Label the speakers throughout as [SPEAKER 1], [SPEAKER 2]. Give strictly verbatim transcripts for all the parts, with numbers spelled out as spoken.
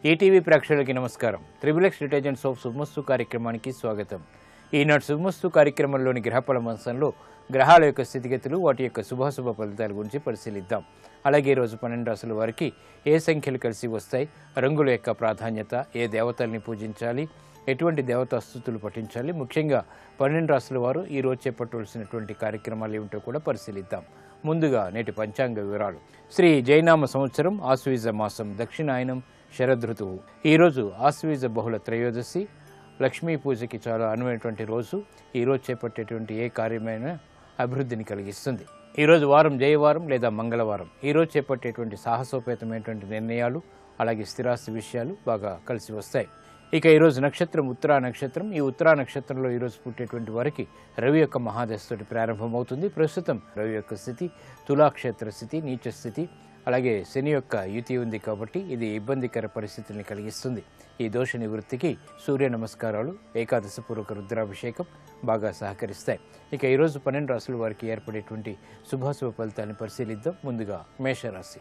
[SPEAKER 1] ETV ప్రేక్షకులకి నమస్కారం. Triple X detergents of శుభమస్తు కార్యక్రమానికి స్వాగతం. ఈనాటి శుభమస్తు కార్యక్రమంలోని గ్రహఫల అంశంలో గ్రహాల యొక్క స్థితిగతులు, వాటి యొక్క శుభాశుభ ఫలితాల గురించి పరిశీలిద్దాం. అలాగే ఈరోజు పన్నెండు రాశుల వారికి ఏ సంఖ్యలు కలిసి వస్తాయి, రంగుల యొక్క ప్రాధాన్యత, ఏ దేవతల్ని పూజించాలి, ఎటువంటి దేవతా స్తుతులు పఠించాలి, ముఖ్యంగా పన్నెండు రాశుల వారు ఈరోజు చేపట్టవలసినటువంటి కార్యక్రమాలు ఏమిటో కూడా పరిశీలిద్దాం. ముందుగా నేటి పంచాంగ వివరాలు. శ్రీ జైనామ సంవత్సరం ఆశ్వీజ మాసం దక్షిణాయనం శరదృతువు. ఈరోజు ఆశ్వీజ బహుళ త్రయోదశి, లక్ష్మీ పూజకి చాలా అనువైనటువంటి రోజు. ఈరోజు చేపట్టేటువంటి ఏ కార్యమైనా అభివృద్ధిని కలిగిస్తుంది. ఈరోజు వారం జయవారం లేదా మంగళవారం. ఈరోజు చేపట్టేటువంటి సాహసోపేతమైనటువంటి నిర్ణయాలు, అలాగే స్థిరాస్తి విషయాలు బాగా కలిసి వస్తాయి. ఇక ఈరోజు నక్షత్రం ఉత్తరా నక్షత్రం. ఈ ఉత్తరా నక్షత్రంలో ఈరోజు పుట్టేటువంటి వారికి రవి యొక్క మహాదశతోటి ప్రారంభమవుతుంది. ప్రస్తుతం రవి యొక్క స్థితి తులాక్షేత్ర స్థితి, నీచ స్థితి. అలాగే శని యొక్క యుతి ఉంది కాబట్టి ఇది ఇబ్బందికర పరిస్థితుల్ని కలిగిస్తుంది. ఈ దోష నివృత్తికి సూర్య నమస్కారాలు, ఏకాదశి పూర్వక రుద్రాభిషేకం బాగా సహకరిస్తాయి. ఇక ఈరోజు పన్నెండు రాశుల వారికి ఏర్పడేటువంటి శుభాశుభ ఫలితాన్ని పరిశీలిద్దాం. ముందుగా మేషరాశి.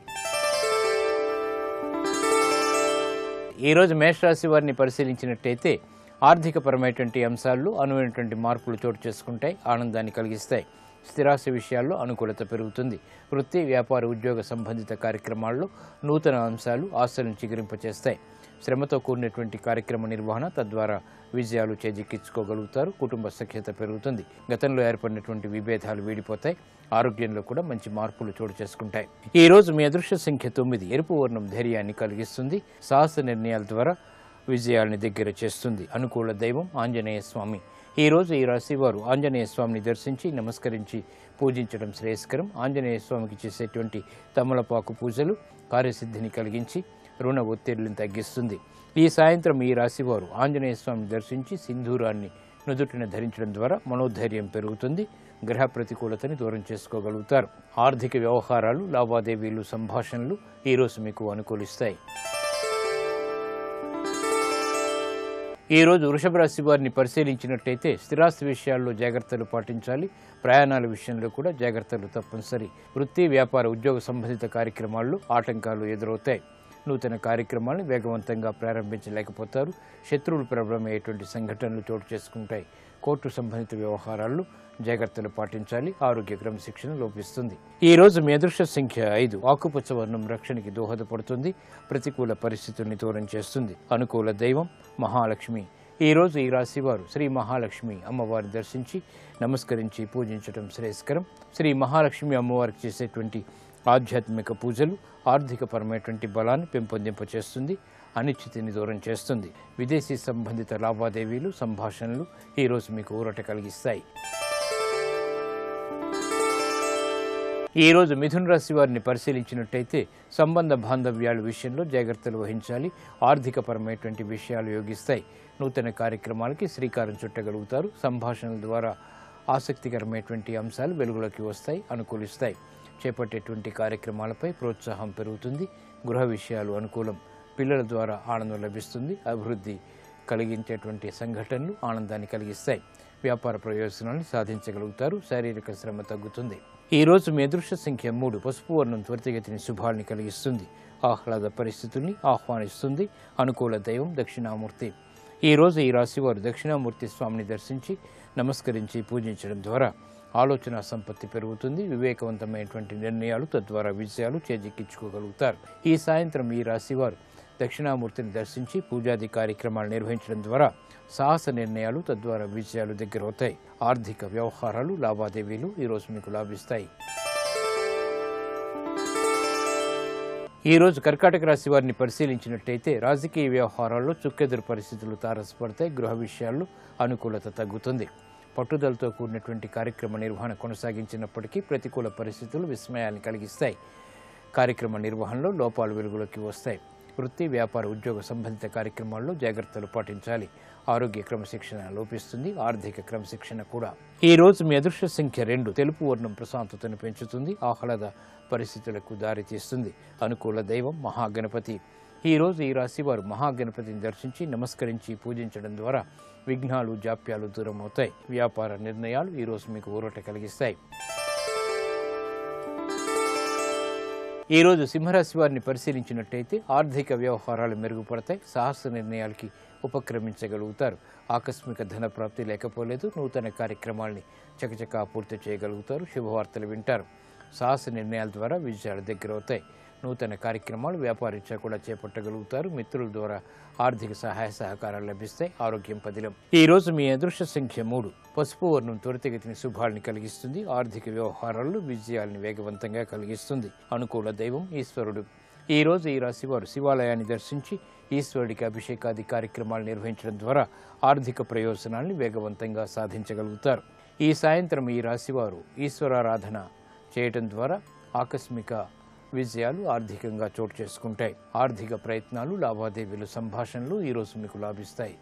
[SPEAKER 1] ఈరోజు మేషరాశి వారిని పరిశీలించినట్టయితే ఆర్థికపరమైనటువంటి అంశాల్లో అనువైనటువంటి మార్పులు చోటు చేసుకుంటాయి, ఆనందాన్ని కలిగిస్తాయి. స్థిరాస్తి విషయాల్లో అనుకూలత పెరుగుతుంది. వృత్తి, వ్యాపార, ఉద్యోగ సంబంధిత కార్యక్రమాల్లో నూతన అంశాలు ఆశలను చిగురింపచేస్తాయి. శ్రమతో కూడినటువంటి కార్యక్రమ నిర్వహణ, తద్వారా విజయాలు చేజిక్కించుకోగలుగుతారు. కుటుంబ సఖ్యత పెరుగుతుంది. గతంలో ఏర్పడినటువంటి విభేదాలు వీడిపోతాయి. ఆరోగ్యంలో కూడా మంచి మార్పులు చోటు చేసుకుంటాయి. ఈ రోజు మీ అదృష్ట సంఖ్య తొమ్మిది. ఎరుపు వర్ణం ధైర్యాన్ని కలిగిస్తుంది. సాహస నిర్ణయాల ద్వారా విజయాల్ని దగ్గర చేస్తుంది. అనుకూల దైవం ఆంజనేయ స్వామి. ఈ రోజు ఈ రాశి వారు ఆంజనేయ స్వామిని దర్శించి నమస్కరించి పూజించడం శ్రేయస్కరం. ఆంజనేయ స్వామికి చేసేటువంటి తమలపాకు పూజలు కార్యసిద్ధిని కలిగించి రుణ ఒత్తిడిని తగ్గిస్తుంది. ఈ సాయంత్రం ఈ రాశివారు ఆంజనేయ స్వామిని దర్శించి సింధూరాన్ని నుదుటిన ధరించడం ద్వారా మనోధైర్యం పెరుగుతుంది. గ్రహ ప్రతికూలతని దూరం చేసుకోగలుగుతారు. ఆర్థిక వ్యవహారాలు, లావాదేవీలు, సంభాషణలు ఈరోజు మీకు అనుకూలిస్తాయి. ఈరోజు వృషభ రాశి వారిని పరిశీలించినట్టయితే స్థిరాస్తి విషయాల్లో జాగ్రత్తలు పాటించాలి. ప్రయాణాల విషయంలో కూడా జాగ్రత్తలు తప్పనిసరి. వృత్తి, వ్యాపార, ఉద్యోగ సంబంధిత కార్యక్రమాల్లో ఆటంకాలు ఎదురవుతాయి. నూతన కార్యక్రమాలను వేగవంతంగా ప్రారంభించలేకపోతారు. శత్రువులు ప్రబలమయ్యేటువంటి సంఘటనలు చోటు చేసుకుంటాయి. కోర్టు సంబంధిత వ్యవహారాల్లో జాగ్రత్తలు పాటించాలి. ఆరోగ్య క్రమశిక్షణ లోపిస్తుంది. ఈ రోజు మీ అదృష్ట సంఖ్య ఐదు. ఆకుపచ్చ వర్ణం రక్షణకి దోహదపడుతుంది. ప్రతికూల పరిస్థితుల్ని దూరం చేస్తుంది. అనుకూల దైవం మహాలక్ష్మి. ఈ రోజు ఈ రాశి వారు శ్రీ మహాలక్ష్మి అమ్మవారిని దర్శించి నమస్కరించి పూజించడం శ్రేయస్కరం. శ్రీ మహాలక్ష్మి అమ్మవారికి చేసేటువంటి ఆధ్యాత్మిక పూజలు ఆర్థికపరమైనటువంటి బలాన్ని పెంపొందింపచేస్తుంది. అనిశ్చితిని దూరం చేస్తుంది. విదేశీ సంబంధిత లావాదేవీలు, సంభాషణలు ఈరోజు మీకు ఊరట కలిగిస్తాయి. ఈరోజు మిథున రాశి వారిని పరిశీలించినట్టయితే సంబంధ బాంధవ్యాల విషయంలో జాగ్రత్తలు వహించాలి. ఆర్థికపరమైనటువంటి విషయాలు యోగిస్తాయి. నూతన కార్యక్రమాలకి శ్రీకారం చుట్టగలుగుతారు. సంభాషణల ద్వారా ఆసక్తికరమైనటువంటి అంశాలు వెలుగులోకి వస్తాయి, అనుకూలిస్తాయి. చేపట్టేటువంటి కార్యక్రమాలపై ప్రోత్సాహం పెరుగుతుంది. గృహ విషయాలు అనుకూలం. పిల్లల ద్వారా ఆనందం లభిస్తుంది. అభివృద్ధి కలిగించేటువంటి సంఘటనలు ఆనందాన్ని కలిగిస్తాయి. వ్యాపార ప్రయోజనాన్ని సాధించగలుగుతారు. శారీరక శ్రమ తగ్గుతుంది. ఈ రోజు మీ అదృష్ట సంఖ్య మూడు. పసుపు వర్ణం త్వరితగతిని శుభాల్ని కలిగిస్తుంది. ఆహ్లాద పరిస్థితుల్ని ఆహ్వానిస్తుంది. అనుకూల దైవం దక్షిణామూర్తి. ఈ రోజు ఈ రాశివారు దక్షిణామూర్తి స్వామిని దర్శించి నమస్కరించి పూజించడం ద్వారా ఆలోచన సంపత్తి పెరుగుతుంది. వివేకవంతమైనటువంటి నిర్ణయాలు, తద్వారా విజయాలు చేజిక్కించుకోగలుగుతారు. ఈ సాయంత్రం ఈ రాశివారు దక్షిణామూర్తిని దర్శించి పూజాది కార్యక్రమాలు నిర్వహించడం ద్వారా సాహస నిర్ణయాలు, తద్వారా విజయాలు దగ్గరవుతాయి. ఆర్థిక వ్యవహారాలు, లావాదేవీలు ఈరోజు మీకు లాభిస్తాయి. ఈరోజు కర్కాటక రాశి వారిని పరిశీలించినట్టయితే రాజకీయ వ్యవహారాల్లో చుక్కెదురు పరిస్థితులు తారసపడతాయి. గృహ విషయాల్లో అనుకూలత తగ్గుతుంది. పట్టుదలతో కూడినటువంటి కార్యక్రమ నిర్వహణ కొనసాగించినప్పటికీ ప్రతికూల పరిస్థితులు విస్మయాన్ని కలిగిస్తాయి. కార్యక్రమ నిర్వహణలో లోపాలు వెలుగులోకి వస్తాయి. వృత్తి, వ్యాపార, ఉద్యోగ సంబంధిత కార్యక్రమాల్లో జాగ్రత్తలు పాటించాలి. ఆరోగ్య క్రమశిక్షణ లోపిస్తుంది. ఆర్థిక క్రమశిక్షణ కూడా. ఈ రోజు మీ అదృష్ట సంఖ్య రెండు. తెలుపు వర్ణం ప్రశాంతతను పెంచుతుంది. ఆహ్లాద పరిస్థితులకు దారితీస్తుంది. అనుకూల దైవం మహాగణపతి. ఈ రోజు ఈ రాశి వారు మహాగణపతిని దర్శించి నమస్కరించి పూజించడం ద్వారా విఘ్నాలు, జాప్యాలు దూరం అవుతాయి. వ్యాపార నిర్ణయాలు ఈరోజు మీకు ఊరట కలిగిస్తాయి. ఈ రోజు సింహరాశి వారిని పరిశీలించినట్టయితే ఆర్థిక వ్యవహారాలు మెరుగుపడతాయి, సాహస నిర్ణయాలకి ఉపక్రమించగలుగుతారు. ఆకస్మిక ధన ప్రాప్తి లేకపోలేదు, నూతన కార్యక్రమాల్ని చకచకా పూర్తి చేయగలుగుతారు. శుభవార్తలు వింటారు, సాహస నిర్ణయాల ద్వారా విజయాలు దగ్గరవుతాయి. నూతన కార్యక్రమాలు వ్యాపారీత్యా కూడా చేపట్టగలుగుతారు. మిత్రుల ద్వారా ఆర్థిక సహాయ సహకారాలు లభిస్తాయి. ఆరోగ్యం పదిలం. ఈ రోజు మీ అదృష్ట సంఖ్య మూడు. పసుపు వర్ణం త్వరితగతిని శుభాల్ని కలిగిస్తుంది. ఆర్థిక వ్యవహారాల్లో విజయాల్ని వేగవంతంగా కలిగిస్తుంది. అనుకూల దైవం ఈశ్వరుడు. ఈ రోజు ఈ రాశి వారు శివాలయాన్ని దర్శించి ఈశ్వరుడికి అభిషేకాది కార్యక్రమాలు నిర్వహించడం ద్వారా ఆర్థిక ప్రయోజనాల్ని వేగవంతంగా సాధించగలుగుతారు. ఈ సాయంత్రం ఈ రాశివారు ఈశ్వరారాధన చేయటం ద్వారా ఆకస్మిక విజయాలు ఆర్థికంగా చోటు చేసుకుంటాయి. ఆర్థిక ప్రయత్నాలు, లావాదేవీలు, సంభాషణలు ఈరోజు మీకు లాభిస్తాయి.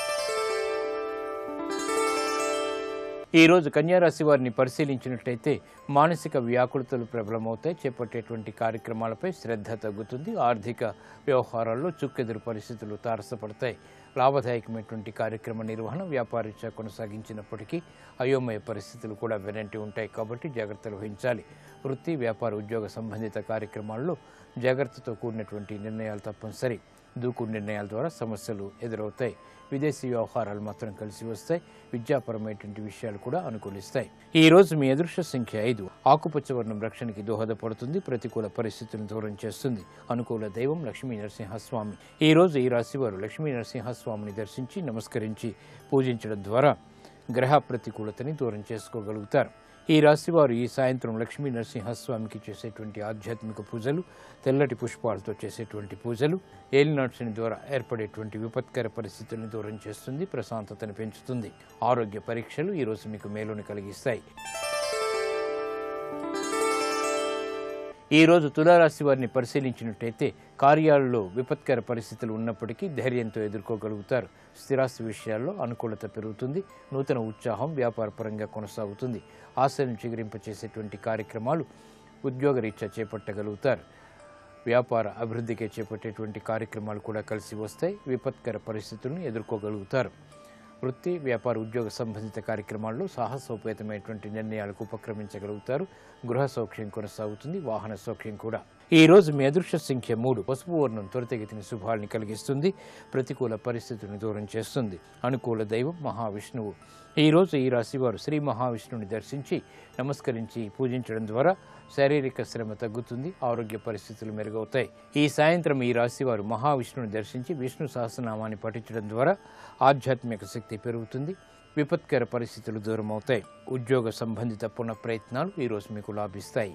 [SPEAKER 1] ఈ రోజు కన్యారాశి వారిని పరిశీలించినట్లయితే మానసిక వ్యాకులతలు ప్రబలమవుతాయి. చేపట్టేటువంటి కార్యక్రమాలపై శ్రద్ధ తగ్గుతుంది. ఆర్థిక వ్యవహారాల్లో చుక్కెదురు పరిస్థితులు తారసపడతాయి. లాభదాయకమైనటువంటి కార్యక్రమ నిర్వహణ వ్యాపారీత్యా కొనసాగించినప్పటికీ అయోమయ పరిస్థితులు కూడా వెనంటి ఉంటాయి కాబట్టి జాగ్రత్తలు వహించాలి. వృత్తి, వ్యాపార, ఉద్యోగ సంబంధిత కార్యక్రమాల్లో జాగ్రత్తతో కూడినటువంటి నిర్ణయాలు తప్పనిసరి. దూకుడు నిర్ణయాల ద్వారా సమస్యలు ఎదురవుతాయి. విదేశీ వ్యవహారాలు మాత్రం కలిసి వస్తాయి. విద్యాపరమైనటువంటి విషయాలు కూడా అనుకూలిస్తాయి. ఈ రోజు మీ అదృష్ట సంఖ్య ఐదు. ఆకుపచ్చ వర్ణం రక్షణకి దోహదపడుతుంది. ప్రతికూల పరిస్థితులను దూరం చేస్తుంది. అనుకూల దైవం లక్ష్మీ నరసింహస్వామి. ఈ రోజు ఈ రాశి వారు లక్ష్మీ నరసింహస్వామిని దర్శించి నమస్కరించి పూజించడం ద్వారా గ్రహ ప్రతికూలతని దూరం చేసుకోగలుగుతారు. ఈ రాశివారు ఈ సాయంత్రం లక్ష్మీ నరసింహస్వామికి చేసేటువంటి ఆధ్యాత్మిక పూజలు, తెల్లటి పుష్పాలతో చేసేటువంటి పూజలు ఏలినాటి శని ద్వారా ఏర్పడేటువంటి విపత్కర పరిస్థితులను దూరం చేస్తుంది, ప్రశాంతతను పెంచుతుంది. ఆరోగ్య పరీక్షలు ఈరోజు మీకు మేలుని కలిగిస్తాయి. ఈ రోజు తులారాశి వారిని పరిశీలించినట్టయితే కార్యాలలో విపత్కర పరిస్థితులు ఉన్నప్పటికీ ధైర్యంతో ఎదుర్కోగలుగుతారు. స్థిరాస్తి విషయాల్లో అనుకూలత పెరుగుతుంది. నూతన ఉత్సాహం వ్యాపారపరంగా కొనసాగుతుంది. ఆశలను చిగురింపచేసేటువంటి కార్యక్రమాలు ఉద్యోగరీత్యా చేపట్టగలుగుతారు. వ్యాపార అభివృద్ధికి చేపట్టేటువంటి కార్యక్రమాలు కూడా కలిసి వస్తాయి. విపత్కర పరిస్థితులను ఎదుర్కోగలుగుతారు. వృత్తి, వ్యాపార, ఉద్యోగ సంబంధిత కార్యక్రమాల్లో సాహసోపేతమైనటువంటి నిర్ణయాలకు ఉపక్రమించగలుగుతారు. గృహ సౌఖ్యం కొనసాగుతుంది. వాహన సౌఖ్యం కూడా. ఈ రోజు మీ అదృష్ట సంఖ్య మూడు. పసుపు వర్ణం త్వరితగతిని శుభాల్ని కలిగిస్తుంది. ప్రతికూల పరిస్థితులను దూరం చేస్తుంది. అనుకూల దైవం మహావిష్ణువు. ఈ రోజు ఈ రాశి వారు శ్రీ మహావిష్ణువుని దర్శించి నమస్కరించి పూజించడం ద్వారా శారీరక శ్రమ తగ్గుతుంది. ఆరోగ్య పరిస్థితులు మెరుగవుతాయి. ఈ సాయంత్రం ఈ రాశి వారు మహావిష్ణువుని దర్శించి విష్ణు సహస్రనామాన్ని పఠించడం ద్వారా ఆధ్యాత్మిక శక్తి పెరుగుతుంది. విపత్కర పరిస్థితులు దూరం అవుతాయి. ఉద్యోగ సంబంధిత పునః ప్రయత్నాలు ఈరోజు మీకు లాభిస్తాయి.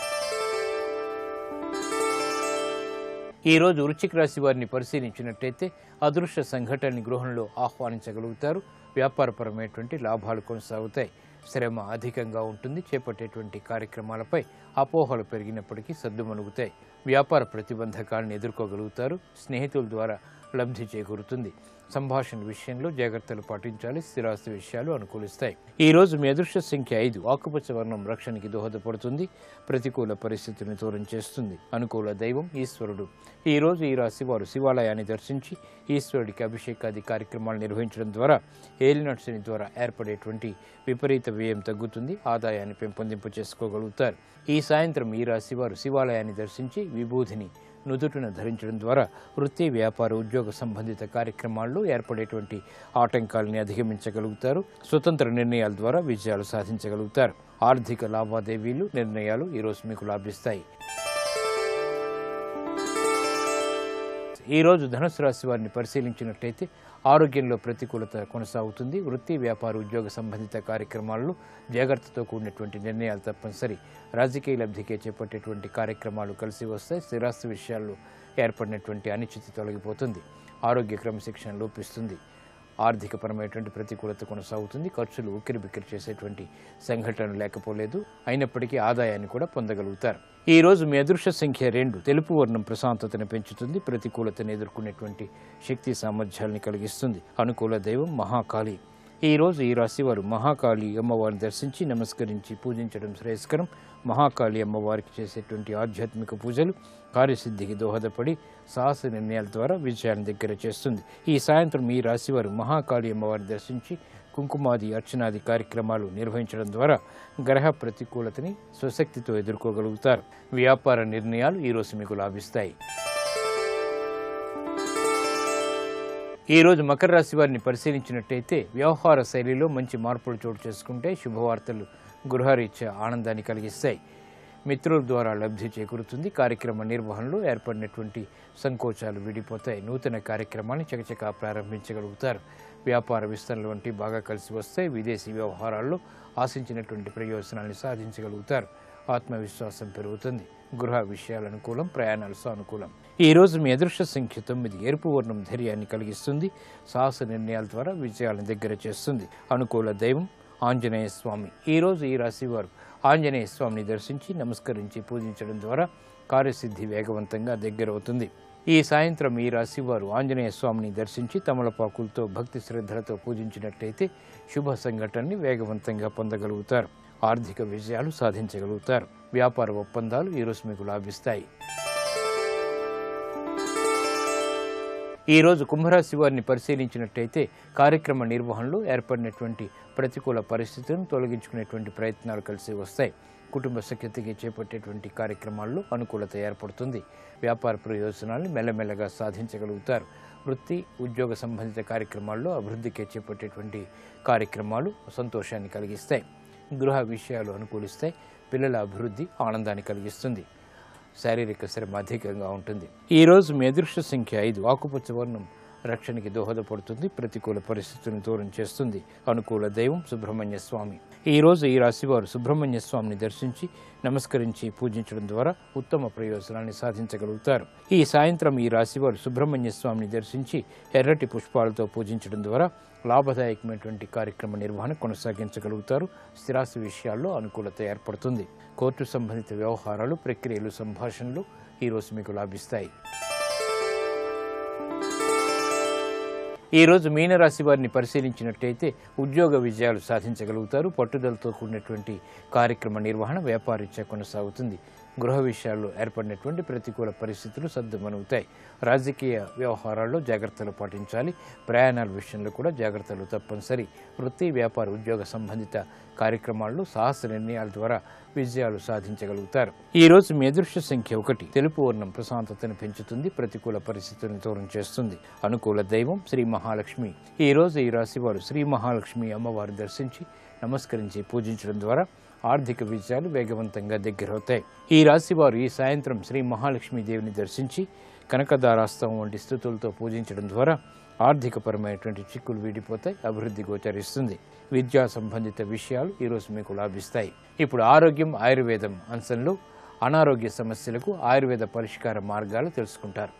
[SPEAKER 1] ఈ రోజు వృశ్చిక రాశి వారిని పరిశీలించినట్టయితే అదృశ్య సంఘటనని గృహంలో ఆహ్వానించగలుగుతారు. వ్యాపారపరమైనటువంటి లాభాలు కొనసాగుతాయి. శ్రమ అధికంగా ఉంటుంది. చేపట్టేటువంటి కార్యక్రమాలపై అపోహలు పెరిగినప్పటికీ సద్దుమణుగుతాయి. వ్యాపార ప్రతిబంధకాలను ఎదుర్కోగలుగుతారు. స్నేహితుల ద్వారా లబ్ధి చేకూరుతుంది. సంభాషణ విషయంలో జాగ్రత్తలు పాటించాలి. స్థిరాస్తి విషయాలు అనుకూలిస్తాయి. ఈ రోజు మీ అదృష్ట సంఖ్య ఐదు. ఆకుపచ్చ వర్ణం రక్షణకి దోహదపడుతుంది. ప్రతికూల పరిస్థితిని దూరం చేస్తుంది. అనుకూల దైవం ఈశ్వరుడు. ఈ రోజు ఈ రాశి వారు శివాలయాన్ని దర్శించి ఈశ్వరుడికి అభిషేకాది కార్యక్రమాలు నిర్వహించడం ద్వారా ఏలినాటి శని ద్వారా ఏర్పడేటువంటి విపరీత వ్యయం తగ్గుతుంది. ఆదాయాన్ని పెంపొందింపు చేసుకోగలుగుతారు. ఈ సాయంత్రం ఈ రాశి వారు శివాలయాన్ని దర్శించి విభూతిని నుదుటిన ధరించడం ద్వారా వృత్తి, వ్యాపార, ఉద్యోగ సంబంధిత కార్యక్రమాల్లో ఏర్పడేటువంటి ఆటంకాలని అధిగమించగలుగుతారు. స్వతంత్ర నిర్ణయాల ద్వారా విజయాలు సాధించగలుగుతారు. ఆర్థిక లావాదేవీలు, నిర్ణయాలు ఈరోజు మీకు లాభిస్తాయి. ఈ రోజు ధనుసు రాశి వారిని పరిశీలించినట్లయితే ఆరోగ్యంలో ప్రతికూలత కొనసాగుతుంది. వృత్తి, వ్యాపార, ఉద్యోగ సంబంధిత కార్యక్రమాల్లో జాగ్రత్తతో కూడినటువంటి నిర్ణయాలు తప్పనిసరి. రాజకీయ లబ్ధికే చేపట్టేటువంటి కార్యక్రమాలు కలిసి వస్తాయి. స్థిరాస్తి విషయాల్లో ఏర్పడినటువంటి అనిశ్చితి తొలగిపోతుంది. ఆరోగ్య క్రమశిక్షణ లోపిస్తుంది. ఆర్థికపరమైనటువంటి ప్రతికూలత కొనసాగుతుంది. ఖర్చులు ఉక్కిరి బిక్కిరి చేసేటువంటి సంఘటనలు లేకపోలేదు. అయినప్పటికీ ఆదాయాన్ని కూడా పొందగలుగుతారు. ఈ రోజు మీ అదృష్ట సంఖ్య రెండు. తెలుపు వర్ణం ప్రశాంతతను పెంచుతుంది. ప్రతికూలతను ఎదుర్కొనేటువంటి శక్తి సామర్థ్యాలని కలిగిస్తుంది. అనుకూల దైవం మహాకాళి. ఈ రోజు ఈ రాశి వారు మహాకాళి అమ్మవారిని దర్శించి నమస్కరించి పూజించడం శ్రేయస్కరం. మహాకాళి అమ్మవారికి చేసేటువంటి ఆధ్యాత్మిక పూజలు కార్యసిద్ధికి దోహదపడి సాహస నిర్ణయాల ద్వారా విజయాన్ని దగ్గర చేస్తుంది. ఈ సాయంత్రం ఈ రాశి వారు మహాకాళి అమ్మవారిని దర్శించి కుంకుమాది అర్చనాది కార్యక్రమాలు నిర్వహించడం ద్వారా గ్రహ ప్రతికూలతని స్వశక్తితో ఎదుర్కోగలుగుతారు. వ్యాపార నిర్ణయాలు ఈరోజు మీకు లాభిస్తాయి. ఈరోజు మకర రాశి వారిని పరిశీలించినట్టయితే వ్యవహార శైలిలో మంచి మార్పులు చోటు చేసుకుంటే శుభవార్తలు గృహరీత్యా ఆనందాన్ని కలిగిస్తాయి. మిత్రుల ద్వారా లబ్ధి చేకూరుతుంది. కార్యక్రమ నిర్వహణలో ఏర్పడినటువంటి సంకోచాలు విడిపోతాయి. నూతన కార్యక్రమాన్ని చకచకా ప్రారంభించగలుగుతారు. వ్యాపార విస్తరణ వంటి బాగా కలిసి వస్తాయి. విదేశీ వ్యవహారాల్లో ఆశించినటువంటి ప్రయోజనాన్ని సాధించగలుగుతారు. ఆత్మవిశ్వాసం పెరుగుతుంది. గృహ విషయాల అనుకూలం, ప్రయాణాలు సానుకూలం. ఈ రోజు మీ అదృష్ట సంఖ్య తొమ్మిది. ఎరుపు వర్ణం ధైర్యాన్ని కలిగిస్తుంది. సాహస నిర్ణయాల ద్వారా విజయాలను దగ్గర చేస్తుంది. అనుకూల దైవం ఆంజనేయ స్వామి. ఈరోజు ఈ రాశి వారు ఆంజనేయ స్వామిని దర్శించి నమస్కరించి పూజించడం ద్వారా కార్యసిద్ధి వేగవంతంగా దగ్గరవుతుంది. ఈ సాయంత్రం ఈ రాశి వారు ఆంజనేయ స్వామిని దర్శించి తమలపాకులతో భక్తి శ్రద్ధలతో పూజించినట్లయితే శుభ సంఘటనని వేగవంతంగా పొందగలుగుతారు. ఆర్థిక విజయాలు సాధించగలుగుతారు. వ్యాపార ఒప్పందాలు ఈరోజు మీకు లాభిస్తాయి. ఈరోజు కుంభరాశి వారిని పరిశీలించినట్టయితే కార్యక్రమ నిర్వహణలో ఏర్పడినటువంటి ప్రతికూల పరిస్థితులను తొలగించుకునేటువంటి ప్రయత్నాలు కలిసి వస్తాయి. కుటుంబ సఖ్యతకి చేపట్టేటువంటి కార్యక్రమాల్లో అనుకూలత ఏర్పడుతుంది. వ్యాపార ప్రయోజనాలను మెల్లమెల్లగా సాధించగలుగుతారు. వృత్తి ఉద్యోగ సంబంధిత కార్యక్రమాల్లో అభివృద్ధికి చేపట్టేటువంటి కార్యక్రమాలు సంతోషాన్ని కలిగిస్తాయి. గృహ విషయాలు అనుకూలిస్తాయి. పిల్లల అభివృద్ధి ఆనందాన్ని కలిగిస్తుంది. శారీరక శ్రమ అధికంగా ఉంటుంది. ఈరోజు మీ అదృష్ట సంఖ్య ఐదు. ఆకుపచ్చ వర్ణం రక్షణకి దోహదపడుతుంది. ప్రతికూల పరిస్థితులను దూరం చేస్తుంది. అనుకూల దైవం సుబ్రహ్మణ్య స్వామి. ఈరోజు ఈ రాశివారు సుబ్రహ్మణ్య స్వామిని దర్శించి నమస్కరించి పూజించడం ద్వారా ఉత్తమ ప్రయోజనాన్ని సాధించగలుగుతారు. ఈ సాయంత్రం ఈ రాశివారు సుబ్రహ్మణ్య స్వామిని దర్శించి ఎర్రటి పుష్పాలతో పూజించడం ద్వారా లాభదాయకమైనటువంటి కార్యక్రమ నిర్వహణ కొనసాగించగలుగుతారు. స్థిరాస్తి విషయాల్లో అనుకూలత ఏర్పడుతుంది. కోర్టు సంబంధిత వ్యవహారాలు, ప్రక్రియలు, సంభాషణలు ఈరోజు మీకు లాభిస్తాయి. ఈరోజు మీనరాశి వారిని పరిశీలించినట్టయితే ఉద్యోగ విజయాలు సాధించగలుగుతారు. పట్టుదలతో కూడినటువంటి కార్యక్రమ నిర్వహణ వ్యాపారీత్యా కొనసాగుతుంది. గృహ విషయాల్లో ఏర్పడినటువంటి ప్రతికూల పరిస్థితులు సర్దుమణుగుతాయి. రాజకీయ వ్యవహారాల్లో జాగ్రత్తలు పాటించాలి. ప్రయాణాల విషయంలో కూడా జాగ్రత్తలు తప్పనిసరి. వృత్తి వ్యాపార ఉద్యోగ సంబంధిత కార్యక్రమాల్లో సాహస నిర్ణయాల ద్వారా విజయాలు సాధించగలుగుతారు. ఈ రోజు మీ అదృష్ట సంఖ్య ఒకటి. తెలుపు వర్ణం ప్రశాంతతను పెంచుతుంది. ప్రతికూల పరిస్థితులను దూరం చేస్తుంది. అనుకూల దైవం శ్రీ మహాలక్ష్మి. ఈ రోజు ఈ రాశి వారు శ్రీ మహాలక్ష్మి అమ్మవారిని దర్శించి నమస్కరించి పూజించడం ద్వారా ఆర్థిక విజయాలు వేగవంతంగా దగ్గరవుతాయి. ఈ రాశి వారు ఈ సాయంత్రం శ్రీ మహాలక్ష్మి దేవిని దర్శించి కనకదారాస్తవం వంటి స్థుతులతో పూజించడం ద్వారా ఆర్థికపరమైనటువంటి చిక్కులు వీడిపోతాయి. అభివృద్ధి గోచరిస్తుంది. విద్యా సంబంధిత విషయాలు ఈరోజు మీకు లాభిస్తాయి. ఇప్పుడు ఆరోగ్యం ఆయుర్వేదం అంశంలో అనారోగ్య సమస్యలకు ఆయుర్వేద పరిష్కార మార్గాలు తెలుసుకుంటారు.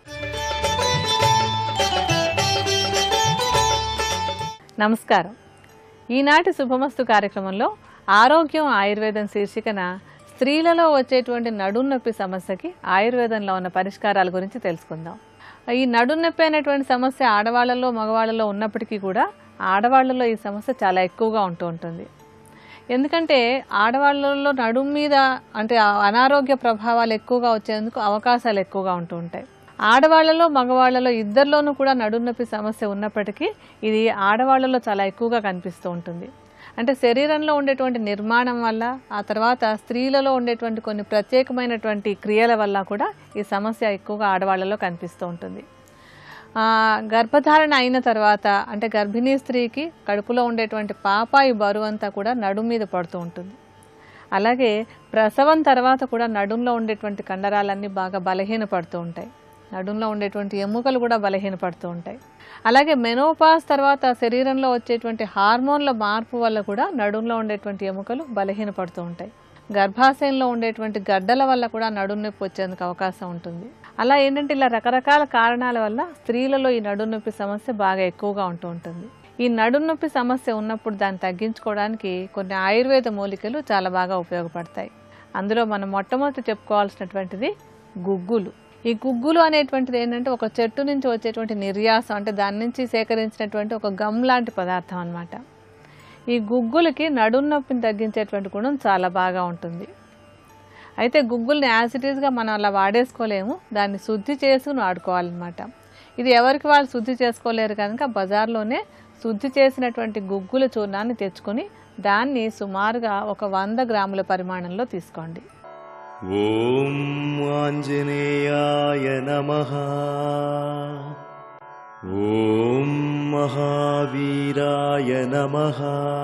[SPEAKER 2] నమస్కారం. ఈనాటి శుభమస్తు కార్యక్రమంలో ఆరోగ్యం ఆయుర్వేదం శీర్షికన స్త్రీలలో వచ్చేటువంటి నడున్నొప్పి సమస్యకి ఆయుర్వేదంలో ఉన్న పరిష్కారాల గురించి తెలుసుకుందాం. ఈ నడున్నొప్పి అనేటువంటి సమస్య ఆడవాళ్లలో మగవాళ్లలో ఉన్నప్పటికీ కూడా ఆడవాళ్లలో ఈ సమస్య చాలా ఎక్కువగా ఉంటూ ఉంటుంది. ఎందుకంటే ఆడవాళ్లలో నడుము మీద అంటే అనారోగ్య ప్రభావాలు ఎక్కువగా వచ్చేందుకు అవకాశాలు ఎక్కువగా ఉంటూ ఉంటాయి. ఆడవాళ్లలో మగవాళ్లలో ఇద్దరిలోనూ కూడా నడున్నొప్పి సమస్య ఉన్నప్పటికీ ఇది ఆడవాళ్లలో చాలా ఎక్కువగా కనిపిస్తూ ఉంటుంది. అంటే శరీరంలో ఉండేటువంటి నిర్మాణం వల్ల, ఆ తర్వాత స్త్రీలలో ఉండేటువంటి కొన్ని ప్రత్యేకమైనటువంటి క్రియల వల్ల కూడా ఈ సమస్య ఎక్కువగా ఆడవాళ్లలో కనిపిస్తూ ఉంటుంది. గర్భధారణ అయిన తర్వాత అంటే గర్భిణీ స్త్రీకి కడుపులో ఉండేటువంటి పాపాయి బరువు అంతా కూడా నడుము మీద పడుతూ ఉంటుంది. అలాగే ప్రసవం తర్వాత కూడా నడుంలో ఉండేటువంటి కండరాలన్నీ బాగా బలహీనపడుతూ ఉంటాయి. నడుంలో ఉండేటువంటి ఎముకలు కూడా బలహీనపడుతూ ఉంటాయి. అలాగే మెనోపాజ్ తర్వాత శరీరంలో వచ్చేటువంటి హార్మోన్ల మార్పు వల్ల కూడా నడుంలో ఉండేటువంటి ఎముకలు బలహీనపడుతూ ఉంటాయి. గర్భాశయంలో ఉండేటువంటి గడ్డల వల్ల కూడా నడుం నొప్పి వచ్చేందుకు అవకాశం ఉంటుంది. అలా ఏంటంటే ఇలా రకరకాల కారణాల వల్ల స్త్రీలలో ఈ నడుం నొప్పి సమస్య బాగా ఎక్కువగా ఉంటూ ఉంటుంది. ఈ నడుం నొప్పి సమస్య ఉన్నప్పుడు దాన్ని తగ్గించుకోవడానికి కొన్ని ఆయుర్వేద మూలికలు చాలా బాగా ఉపయోగపడతాయి. అందులో మనం మొట్టమొదటి చెప్పుకోవాల్సినటువంటిది గుగ్గులు. ఈ గుగ్గులు అనేటువంటిది ఏంటంటే ఒక చెట్టు నుంచి వచ్చేటువంటి నిర్యాసం, అంటే దాని నుంచి సేకరించినటువంటి ఒక గమ్ లాంటి పదార్థం అన్నమాట. ఈ గుగ్గులకి నడుం నొప్పిని తగ్గించేటువంటి గుణం చాలా బాగా ఉంటుంది. అయితే గుగ్గుల్ని యాజ్ ఇట్ ఈస్గా మనం అలా వాడేసుకోలేము, దాన్ని శుద్ధి చేసుకుని వాడుకోవాలన్నమాట. ఇది ఎవరికి వాళ్ళు శుద్ధి చేసుకోలేరు కనుక బజార్లోనే శుద్ధి చేసినటువంటి గుగ్గుల చూర్ణాన్ని తెచ్చుకొని దాన్ని సుమారుగా ఒక వంద గ్రాముల పరిమాణంలో తీసుకోండి.
[SPEAKER 3] ఓం ఆంజనేయాయ నమః. ఓం మహావీరాయ నమః.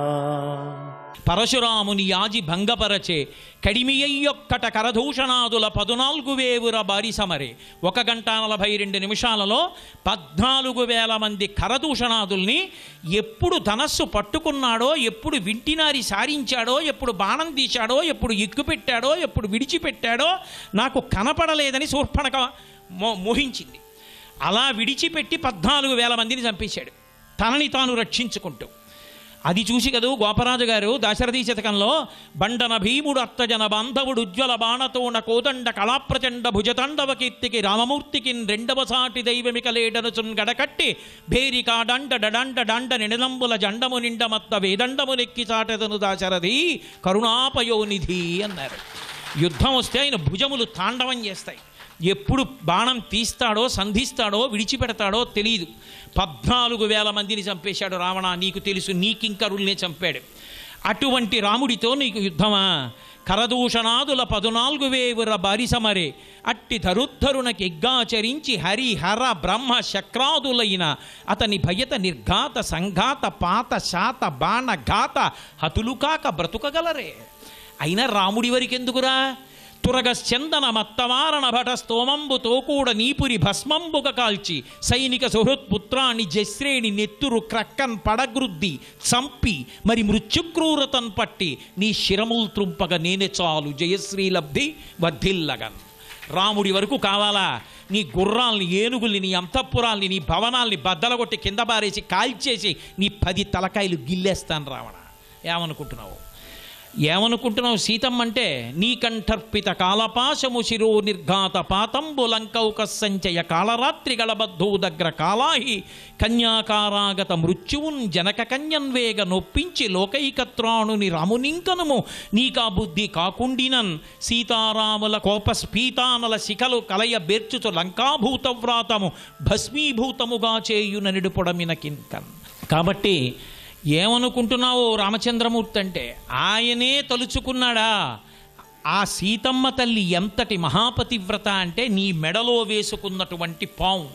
[SPEAKER 4] పరశురాముని యాజి భంగపరచే కడిమియొక్కట కరదూషణాదుల పదునాలుగు వేవుర బారి సమరే. ఒక గంట నలభై రెండు నిమిషాలలో పద్నాలుగు వేల మంది కరదూషణాదుల్ని ఎప్పుడు ధనస్సు పట్టుకున్నాడో, ఎప్పుడు వింటినారి సారించాడో, ఎప్పుడు బాణం తీశాడో, ఎప్పుడు ఎక్కుపెట్టాడో, ఎప్పుడు విడిచిపెట్టాడో నాకు కనపడలేదని శూర్పణఖ మో మోహించింది. అలా విడిచిపెట్టి పద్నాలుగు వేల మందిని చంపేశాడు తనని తాను రక్షించుకుంటూ. అది చూసి కదూ గోపరాజు గారు దాశరథీ శతకంలో బండన భీముడు అత్తజన బాంధవుడు ఉజ్వల బాణతోణ కోదండ కళాప్రచండ భుజతాండవ కీర్తికి రామమూర్తికి రెండవ సాటి దైవమిక లేడనుచున్ గడకట్టి భేరికా డండ డడండ డండ నిడలంబుల జండము నిండమత్త వేదండము నెక్కి చాటెదను దాశరథి కరుణాపయోనిధి అన్నారు. యుద్ధం వస్తే ఆయన భుజములు తాండవం చేస్తాయి. ఎప్పుడు బాణం తీస్తాడో, సంధిస్తాడో, విడిచిపెడతాడో తెలియదు. పద్నాలుగు వేల మందిని చంపేశాడు రావణ. నీకు తెలుసు, నీకింకరుల్నే చంపాడు. అటువంటి రాముడితో నీకు యుద్ధమా? కరదూషణాదుల పదునాలుగు వేవుర బారిసమరే అట్టి ధరుద్ధరునకి ఎగ్గాచరించి హరి హర బ్రహ్మ శక్రాదులైన అతని భయత నిర్ఘాత సంఘాత పాత శాత బాణ ఘాత హతులు కాక బ్రతుకగలరే. అయినా రాముడి వరకెందుకురా? తురగశ్చందన మత్తవారణ భట స్తోమంబుతో కూడా నీపురి భస్మంబుక కాల్చి సైనిక సుహృత్పుత్రాన్ని జశ్రేణి నెత్తురు క్రక్కన్ పడగృద్ది చంపి మరి మృత్యుక్రూరతన్ పట్టి నీ శిరముల్ త్రుంపగ నేనే చాలు జయశ్రీ లబ్ధి వర్ధిల్లగన్. రాముడి వరకు కావాలా? నీ గుర్రాల్ని, ఏనుగుల్ని, నీ అంతఃపురాల్ని, నీ భవనాల్ని బద్దలగొట్టి కింద బారేసి కాల్చేసి నీ పది తలకాయలు గిల్లేస్తాను రావణ. ఏమనుకుంటున్నావు? ఏమనుకుంటున్నావు? సీతమ్మ అంటే నీకంఠర్పిత కాలపాశము శిరో నిర్ఘాత పాతంబు లంకౌక సంచయ కాళరాత్రి గళబద్ధో దగ్గర కాలాహి కన్యాకారాగత మృత్యువున్ జనక కన్యన్వేగ నొప్పించి లోకైకత్రాణుని రామునింకనము నీకా బుద్ధి కాకుండినన్ సీతారాముల కోపస్ఫీతానల శిఖలు కలయ బేర్చుచు లంకాభూతవ్రాతము భస్మీభూతముగా చేయుననిడు పొడమిన కింకన్. కాబట్టి ఏమనుకుంటున్నావో రామచంద్రమూర్తి అంటే? ఆయనే తలుచుకున్నాడా? ఆ సీతమ్మ తల్లి ఎంతటి మహాపతివ్రత అంటే నీ మెడలో వేసుకున్నటువంటి పాము.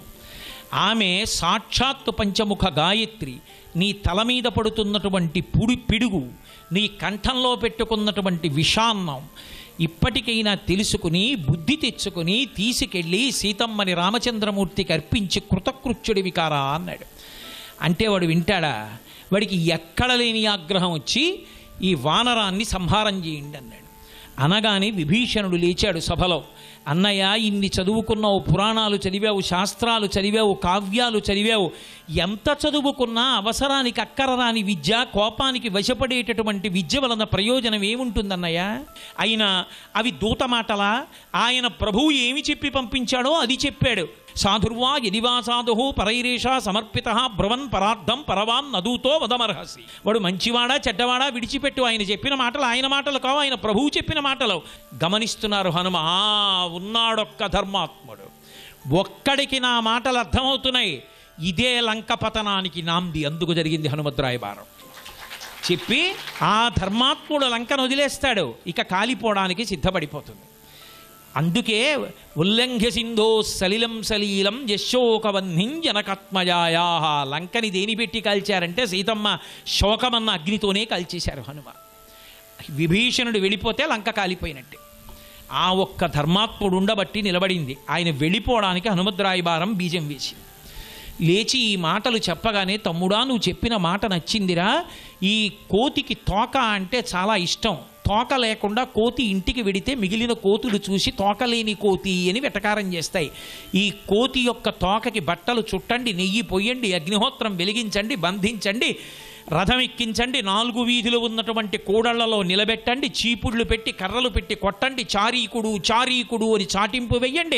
[SPEAKER 4] ఆమె సాక్షాత్తు పంచముఖ గాయత్రి. నీ తల మీద పడుతున్నటువంటి పుడి పిడుగు, నీ కంఠంలో పెట్టుకున్నటువంటి విషాన్నం ఇప్పటికైనా తెలుసుకుని బుద్ధి తెచ్చుకుని తీసుకెళ్ళి సీతమ్మని రామచంద్రమూర్తికి అర్పించి కృతకృత్యుడి వికారా అన్నాడు. అంటే వాడు వింటాడా? వాడికి ఎక్కడ లేని ఆగ్రహం వచ్చి ఈ వానరాన్ని సంహారం చేయండి అన్నాడు. అనగానే విభీషణుడు లేచాడు సభలో. అన్నయ్య, ఇన్ని చదువుకున్నావు, పురాణాలు చదివావు, శాస్త్రాలు చదివావు, కావ్యాలు చదివావు, ఎంత చదువుకున్నా అవసరానికి అక్కరరాని విద్య, కోపానికి వశపడేటటువంటి విద్య వలన ప్రయోజనం ఏముంటుందన్నయ్య? అయినా అవి దూత మాటలా? ఆయన ప్రభువు ఏమి చెప్పి పంపించాడో అది చెప్పాడు. సాధుర్వా యదివా సాధు పరైరేష సమర్పిత బ్రవన్ పరార్థం పరవాన్ నదూతో వదమర్హసి. వాడు మంచివాడా చెడ్డవాడా విడిచిపెట్టు. ఆయన చెప్పిన మాటలు ఆయన మాటలు కావు, ఆయన ప్రభువు చెప్పిన మాటలు. గమనిస్తున్నారు హనుమ. ఉన్నాడొక్క ధర్మాత్ముడు, ఒక్కడికి నా మాటలు అర్థమవుతున్నాయి. ఇదే లంక పతనానికి నాంది. అందుకు జరిగింది హనుమద్రాయబారం. చెప్పి ఆ ధర్మాత్ముడు లంకను వదిలేస్తాడు, ఇక కాలిపోవడానికి సిద్ధపడిపోతుంది. అందుకే ఉల్లంఘ్య సింధో సలిలం సలీలం యశోకవహ్నిం జనకాత్మజాయా. లంకని దేని పెట్టి కాల్చారంటే సీతమ్మ శోకమన్న అగ్నితోనే కాల్చేశారు హనుమ. విభీషణుడు వెళ్ళిపోతే లంక కాలిపోయినట్టే. ఆ ఒక్క ధర్మాత్ముడు ఉండబట్టి నిలబడింది. ఆయన వెళ్ళిపోవడానికి హనుమద్రాయబారం బీజం వేసింది. లేచి ఈ మాటలు చెప్పగానే, తమ్ముడా నువ్వు చెప్పిన మాట నచ్చిందిరా. ఈ కోతికి తోక అంటే చాలా ఇష్టం. తోక లేకుండా కోతి ఇంటికి వెడితే మిగిలిన కోతులు చూసి తోకలేని కోతి అని వెటకారం చేస్తాయి. ఈ కోతి యొక్క తోకకి బట్టలు చుట్టండి, నెయ్యి పొయ్యండి, అగ్నిహోత్రం వెలిగించండి, బంధించండి, రథం ఎక్కించండి, నాలుగు వీధులు ఉన్నటువంటి కూడళ్లలో నిలబెట్టండి, చీపుళ్ళు పెట్టి కర్రలు పెట్టి కొట్టండి, చారీకుడు చారీకుడు అని చాటింపు వెయ్యండి.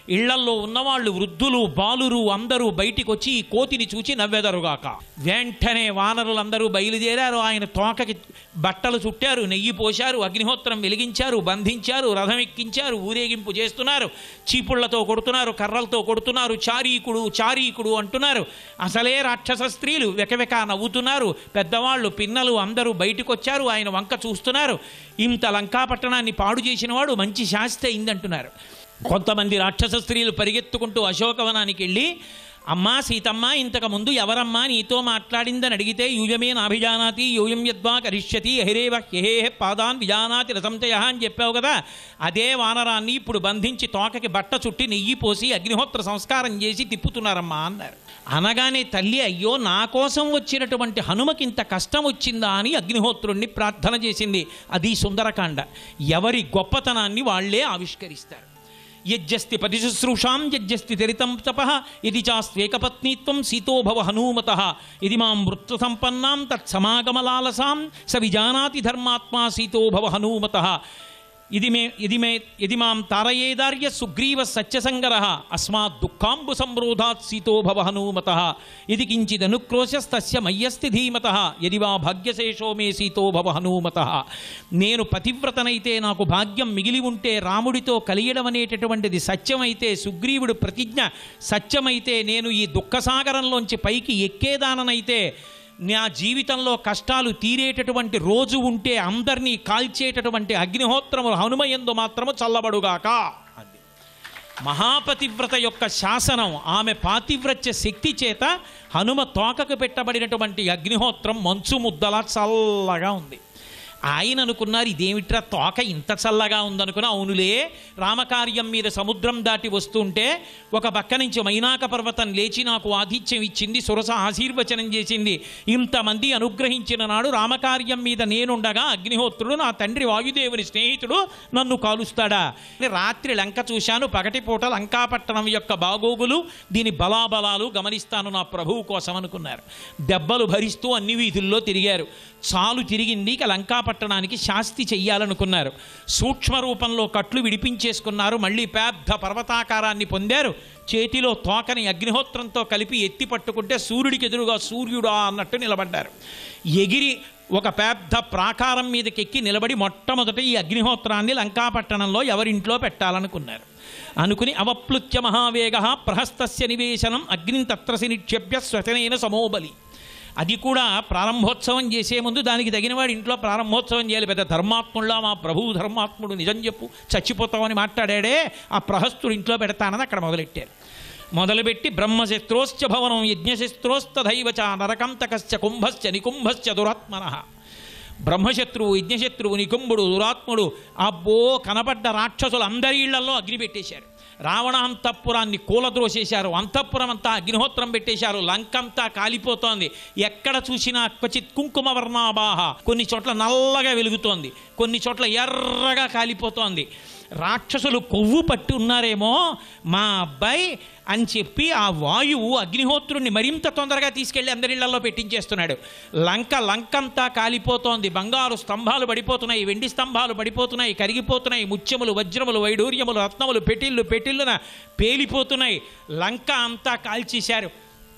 [SPEAKER 4] ఇళ్లల్లో ఉన్నవాళ్ళు వృద్ధులు బాలురు అందరూ బయటికి వచ్చి ఈ కోతిని చూచి నవ్వెదరుగాక. వెంటనే వానరులందరూ బయలుదేరారు. ఆయన తోకకి బట్టలు చుట్టారు, నెయ్యి పోశారు, అగ్నిహోత్రం వెలిగించారు, బంధించారు, రథం ఎక్కించారు, ఊరేగింపు చేస్తున్నారు, చీపుళ్లతో కొడుతున్నారు, కర్రలతో కొడుతున్నారు, చారీకుడు చారీకుడు అంటున్నారు. అసలే రాక్షస స్త్రీలు వెకవెక నవ్వుతున్నారు. పెద్దవాళ్ళు పిన్నలు అందరూ బయటకు వచ్చారు, ఆయన వంక చూస్తున్నారు. ఇంత లంకాపట్టణాన్ని పాడు చేసిన వాడు మంచి శాస్తి అయిందంటున్నారు. కొంతమంది రాక్షస స్త్రీలు పరిగెత్తుకుంటూ అశోకవనానికి వెళ్ళి, అమ్మా సీతమ్మ, ఇంతకుముందు ఎవరమ్మా నీతో మాట్లాడిందని అడిగితే యూయమే నాభిజానాతి యూయం యద్వా కరిష్యతి హైరేవ హే పాదాన్ విజానాతి రసంతయ అని చెప్పావు కదా, అదే వానరాన్ని ఇప్పుడు బంధించి తోకకి బట్ట చుట్టి నెయ్యి పోసి అగ్నిహోత్ర సంస్కారం చేసి తిప్పుతున్నారమ్మా అన్నారు. అనగానే తల్లి, అయ్యో నా కోసం వచ్చినటువంటి హనుమకి ఇంత కష్టం వచ్చిందా అని అగ్నిహోత్రుణ్ణి ప్రార్థన చేసింది. అది సుందరకాండ. ఎవరి గొప్పతనాన్ని వాళ్లే ఆవిష్కరిస్తారు. యజ్జస్తి పతిశుశ్రూషాం యజ్జస్తి చరితం తపః ఇది చాస్త్వేకపత్నీత్వం సీతోభవ హనూమతః ఇది మాం వృత్త సంపన్నాం తత్సమాగమలాలసాం స విజానాతి ధర్మాత్మా సీతోభవ హనూమతః ఇది మే ఇది మే ఇది మాం తారయేదార్య సుగ్రీవ సత్యసంగరః అస్మాత్ దుఃఖాంబు సంరోధాత్ సీతోభవ హనూమతః ఇది కించిదనుక్రోశస్తస్య మయ్యస్తి ధీమతః యది వా భాగ్యశేషో మే సీతోభవ హనూమతః. నేను పతివ్రతనైతే నాకు భాగ్యం మిగిలి ఉంటే రాముడితో కలియడం అనేటటువంటిది సత్యమైతే, సుగ్రీవుడు ప్రతిజ్ఞ సత్యమైతే, నేను ఈ దుఃఖసాగరంలోంచి పైకి ఎక్కేదాననైతే, నా జీవితంలో కష్టాలు తీరేటటువంటి రోజు ఉంటే అందరినీ కాల్చేటటువంటి అగ్నిహోత్రము హనుమయందు మాత్రము చల్లబడుగాక. అది మహాపతివ్రత యొక్క శాసనం. ఆమె పాతివ్రత్య శక్తి చేత హనుమ తోకకు పెట్టబడినటువంటి అగ్నిహోత్రం మంచు ముద్దలా చల్లగా ఉంది. ఆయన అనుకున్నారు, ఇదేమిట్రా తోక ఇంత చల్లగా ఉందనుకుని. అవునులే, రామకార్యం మీద సముద్రం దాటి వస్తుంటే ఒక పక్క నుంచి మైనాక పర్వతం లేచి నాకు ఆతిథ్యం ఇచ్చింది, సురస ఆశీర్వచనం చేసింది. ఇంతమంది అనుగ్రహించిన నాడు రామకార్యం మీద నేనుండగా అగ్నిహోత్రుడు నా తండ్రి వాయుదేవుని స్నేహితుడు నన్ను కాలుస్తాడా? రాత్రి లంక చూశాను, పగటిపూట లంకాపట్టణం యొక్క బాగోగులు, దీని బలాబలాలు గమనిస్తాను నా ప్రభువు కోసం అనుకున్నారు. దెబ్బలు భరిస్తూ అన్ని వీధుల్లో తిరిగారు. చాలు తిరిగింది, ఇక లంకాపట్టణానికి శాస్తి చెయ్యాలనుకున్నారు. సూక్ష్మ రూపంలో కట్లు విడిపించేసుకున్నారు. మళ్ళీ పెద్ద పర్వతాకారాన్ని పొందారు. చేతిలో తోకని అగ్నిహోత్రంతో కలిపి ఎత్తి పట్టుకుంటే సూర్యుడికి ఎదురుగా సూర్యుడా అన్నట్టు నిలబడ్డారు. ఎగిరి ఒక పెద్ద ప్రాకారం మీదకి ఎక్కి నిలబడి మొట్టమొదట ఈ అగ్నిహోత్రాన్ని లంకాపట్టణంలో ఎవరింట్లో పెట్టాలనుకున్నారు. అనుకుని అవప్లుత్య మహావేగ ప్రహస్తస్య నివేశనం అగ్నిం తత్రసి నిక్షేప్య స్వతనైన సమోబలి. అది కూడా ప్రారంభోత్సవం చేసే ముందు దానికి తగినవాడు ఇంట్లో ప్రారంభోత్సవం చేయాలి. పెద్ద ధర్మాత్ముళ్ళ మా ప్రభువు ధర్మాత్ముడు, నిజం చెప్పు చచ్చిపోతామని మాట్లాడాడే, ఆ ప్రహస్తుడు ఇంట్లో పెడతానని అక్కడ మొదలెట్టారు. మొదలుపెట్టి బ్రహ్మశస్త్రోశ్చ భవనం యజ్ఞశస్త్రోస్తథైవచ నరకంతకశ్చ కుంభశ్చ నికుంభశ్చ దురాత్మనః. బ్రహ్మశత్రువు, యజ్ఞశత్రువు, నికుంభుడు, దురాత్ముడు, అబ్బో కనపడ్డ రాక్షసులు అందరి ఇళ్లలో అగ్ని పెట్టేశారు. రావణ అంతఃపురాన్ని కూలద్రోసేశారు. అంతఃపురం అంతా అగ్నిహోత్రం పెట్టేశారు. లంకంతా కాలిపోతోంది. ఎక్కడ చూసినా క్వచిత్ కుంకుమ వర్ణాభాహ, కొన్ని చోట్ల నల్లగా వెలుగుతోంది, కొన్ని చోట్ల ఎర్రగా కాలిపోతోంది. రాక్షసులు కొవ్వు పట్టి ఉన్నారేమో మా అబ్బాయి అని చెప్పి ఆ వాయువు అగ్నిహోత్రుణ్ణి మరింత తొందరగా తీసుకెళ్లి అందరిళ్లలో పెట్టించేస్తున్నాడు. లంక లంకంతా కాలిపోతోంది. బంగారు స్తంభాలు పడిపోతున్నాయి, వెండి స్తంభాలు పడిపోతున్నాయి, కరిగిపోతున్నాయి. ముత్యములు, వజ్రములు, వైడూర్యములు, రత్నములు పెటిళ్ళు పెటిళ్ళున పేలిపోతున్నాయి. లంక అంతా కాల్చేశారు.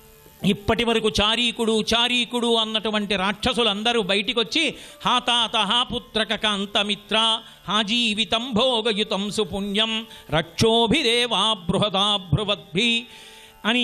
[SPEAKER 4] ఇప్పటి వరకు చారీకుడు చారీకుడు అన్నటువంటి రాక్షసులందరూ బయటికి వచ్చి హాతాత పుత్రక కాంతమిత్ర హాజీవితం భోగయుతం సుపుణ్యం రక్షోభిరేవా బృహదా బృహద్భి అని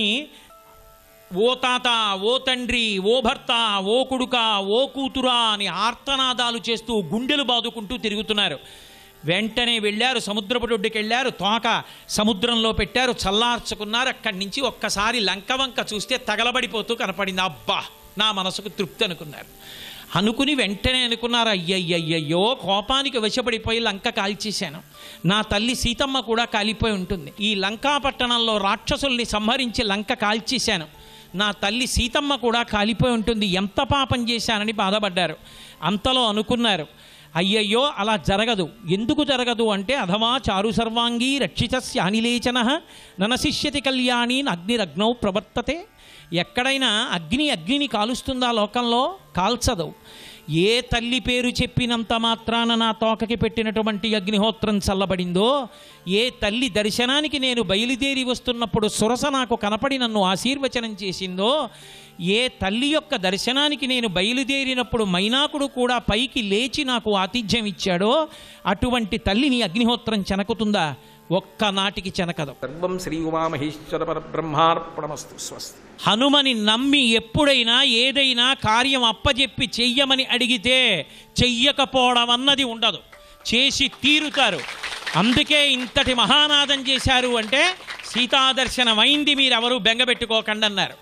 [SPEAKER 4] ఓ తాత, ఓ తండ్రి, ఓ భర్త, ఓ కొడుక, ఓ కూతురా అని ఆర్తనాదాలు చేస్తూ గుండెలు బాదుకుంటూ తిరుగుతున్నారు. వెంటనే వెళ్ళారు, సముద్రపు ఒడ్డుకి వెళ్ళారు, తోక సముద్రంలో పెట్టారు, చల్లార్చుకున్నారు. అక్కడి నుంచి ఒక్కసారి లంక వంక చూస్తే తగలబడిపోతూ కనపడింది. అబ్బా నా మనసుకు తృప్తి అనుకున్నారు. అనుకుని వెంటనే అనుకున్నారు, అయ్యయ్యయ్యో కోపానికి వశపడిపోయి లంక కాల్చేశాను, నా తల్లి సీతమ్మ కూడా కాలిపోయి ఉంటుంది. ఈ లంకాపట్టణంలో రాక్షసుల్ని సంహరించి లంక కాల్చేశాను, నా తల్లి సీతమ్మ కూడా కాలిపోయి ఉంటుంది, ఎంత పాపం చేశానని బాధపడ్డారు. అంతలో అనుకున్నారు, అయ్యయ్యో అలా జరగదు. ఎందుకు జరగదు అంటే అధమా చారు సర్వాంగీ రక్షితస్య అనిలేచన ననశిష్యతి కళ్యాణి అగ్నిరగ్నౌ ప్రవర్తతే. ఎక్కడైనా అగ్ని అగ్నిని కాలుస్తుందా లోకంలో? కాల్చదు. ఏ తల్లి పేరు చెప్పినంత మాత్రాన నా తోకకి పెట్టినటువంటి అగ్నిహోత్రం చల్లబడిందో, ఏ తల్లి దర్శనానికి నేను బయలుదేరి వస్తున్నప్పుడు సురస నాకు కనపడి నన్ను ఆశీర్వచనం చేసిందో, ఏ తల్లి యొక్క దర్శనానికి నేను బయలుదేరినప్పుడు మైనాకుడు కూడా పైకి లేచి నాకు ఆతిథ్యం ఇచ్చాడో, అటువంటి తల్లిని అగ్నిహోత్రం చెనకుతుందా? ఒక్కనాటికి చెనకదు.
[SPEAKER 5] సర్వం శ్రీ ఉమామహేశ్వర పరబ్రహ్మార్పణమస్తు. స్వస్తి.
[SPEAKER 4] హనుమని నమ్మి ఎప్పుడైనా ఏదైనా కార్యం అప్పజెప్పి చెయ్యమని అడిగితే చెయ్యకపోవడం అన్నది ఉండదు, చేసి తీరుతారు. అందుకే ఇంతటి మహానాదం చేశారు అంటే సీతాదర్శనం అయింది, మీరెవరూ బెంగబెట్టుకోకండి అన్నారు.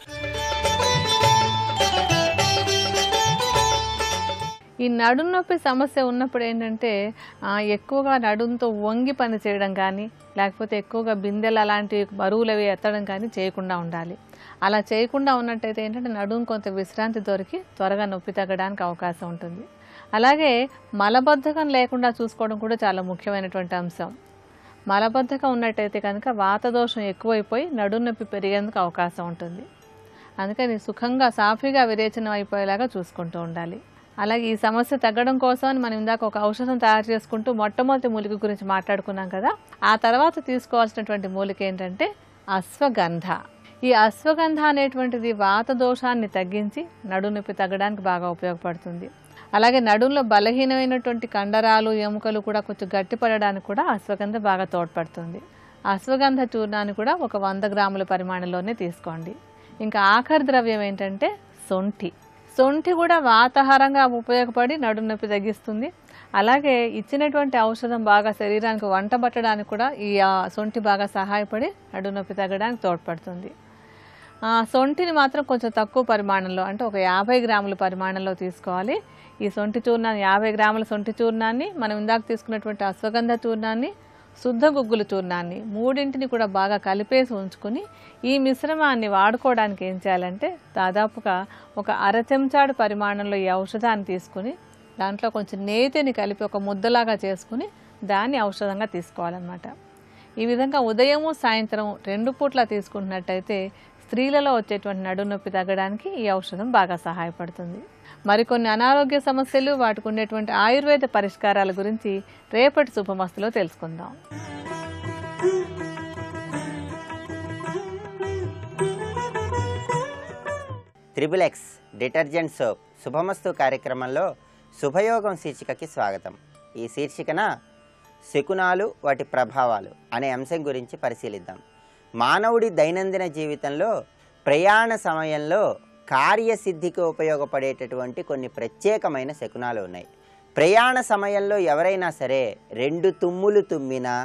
[SPEAKER 2] ఈ నడుం నొప్పి సమస్య ఉన్నప్పుడు ఏంటంటే ఎక్కువగా నడుంతో వంగి పని చేయడం కానీ, లేకపోతే ఎక్కువగా బిందెలు అలాంటి బరువులవి ఎత్తడం కానీ చేయకుండా ఉండాలి. అలా చేయకుండా ఉన్నట్టయితే ఏంటంటే నడుం కొంత విశ్రాంతి దొరికి త్వరగా నొప్పి తగ్గడానికి అవకాశం ఉంటుంది. అలాగే మలబద్ధకం లేకుండా చూసుకోవడం కూడా చాలా ముఖ్యమైనటువంటి అంశం. మలబద్ధకం ఉన్నట్టయితే కనుక వాతదోషం ఎక్కువైపోయి నడుం నొప్పి పెరిగేందుకు అవకాశం ఉంటుంది. అందుకని సుఖంగా సాఫీగా విరేచనం అయిపోయేలాగా చూసుకుంటూ ఉండాలి. అలాగే ఈ సమస్య తగ్గడం కోసం మనం ఇందాక ఒక ఔషధం తయారు చేసుకుంటూ మొట్టమొదటి మూలిక గురించి మాట్లాడుకున్నాం కదా. ఆ తర్వాత తీసుకోవాల్సినటువంటి మూలిక ఏంటంటే అశ్వగంధ. ఈ అశ్వగంధ అనేటువంటిది వాత దోషాన్ని తగ్గించి నడుం నొప్పి తగ్గడానికి బాగా ఉపయోగపడుతుంది. అలాగే నడుంలో బలహీనమైనటువంటి కండరాలు ఎముకలు కూడా కొంచెం గట్టిపడడానికి కూడా అశ్వగంధ బాగా తోడ్పడుతుంది. అశ్వగంధ చూర్ణాన్ని కూడా ఒక వంద గ్రాముల పరిమాణంలోనే తీసుకోండి. ఇంకా ఆఖరి ద్రవ్యం ఏంటంటే సొంఠి. సొంఠి కూడా వాతాహారంగా ఉపయోగపడి నడుం నొప్పి తగ్గిస్తుంది. అలాగే ఇచ్చినటువంటి ఔషధం బాగా శరీరానికి వంట పట్టడానికి కూడా ఈ సొంఠి బాగా సహాయపడి నడుం నొప్పి తగ్గడానికి తోడ్పడుతుంది. సొంఠిని మాత్రం కొంచెం తక్కువ పరిమాణంలో, అంటే ఒక యాభై గ్రాముల పరిమాణంలో తీసుకోవాలి. ఈ సొంఠి చూర్ణాన్ని యాభై గ్రాముల సొంఠి చూర్ణాన్ని, మనం ఇందాక తీసుకున్నటువంటి అశ్వగంధ చూర్ణాన్ని, శుద్ధ గుగ్గుల చూర్ణాన్ని మూడింటిని కూడా బాగా కలిపేసి ఉంచుకుని ఈ మిశ్రమాన్ని వాడుకోవడానికి ఏం చేయాలంటే దాదాపుగా ఒక అర చెంచాడు పరిమాణంలో ఈ ఔషధాన్ని తీసుకుని దాంట్లో కొంచెం నేతిని కలిపి ఒక ముద్దలాగా చేసుకుని దాన్ని ఔషధంగా తీసుకోవాలన్నమాట. ఈ విధంగా ఉదయము సాయంత్రం రెండు పూట్ల తీసుకుంటున్నట్టయితే స్త్రీలలో వచ్చేటువంటి నడుం నొప్పి తగ్గడానికి ఈ ఔషధం బాగా సహాయపడుతుంది. మరికొన్ని అనారోగ్య సమస్యలు, వాటికి ఉండేటువంటి ఆయుర్వేద పరిష్కారాల గురించి రేపటి శుభమస్తులో తెలుసుకుందాం.
[SPEAKER 6] త్రిబుల్ ఎక్స్ డిటర్జెంట్ సోప్ శుభమస్తు కార్యక్రమంలో శుభయోగం శీర్షికకి స్వాగతం. ఈ శీర్షికన శకునాలు, వాటి ప్రభావాలు అనే అంశం గురించి పరిశీలిద్దాం. మానవుడి దైనందిన జీవితంలో ప్రయాణ సమయంలో కార్యసిద్ధికి ఉపయోగపడేటటువంటి కొన్ని ప్రత్యేకమైన శకునాలు ఉన్నాయి. ప్రయాణ సమయంలో ఎవరైనా సరే రెండు తుమ్ములు తుమ్మినా,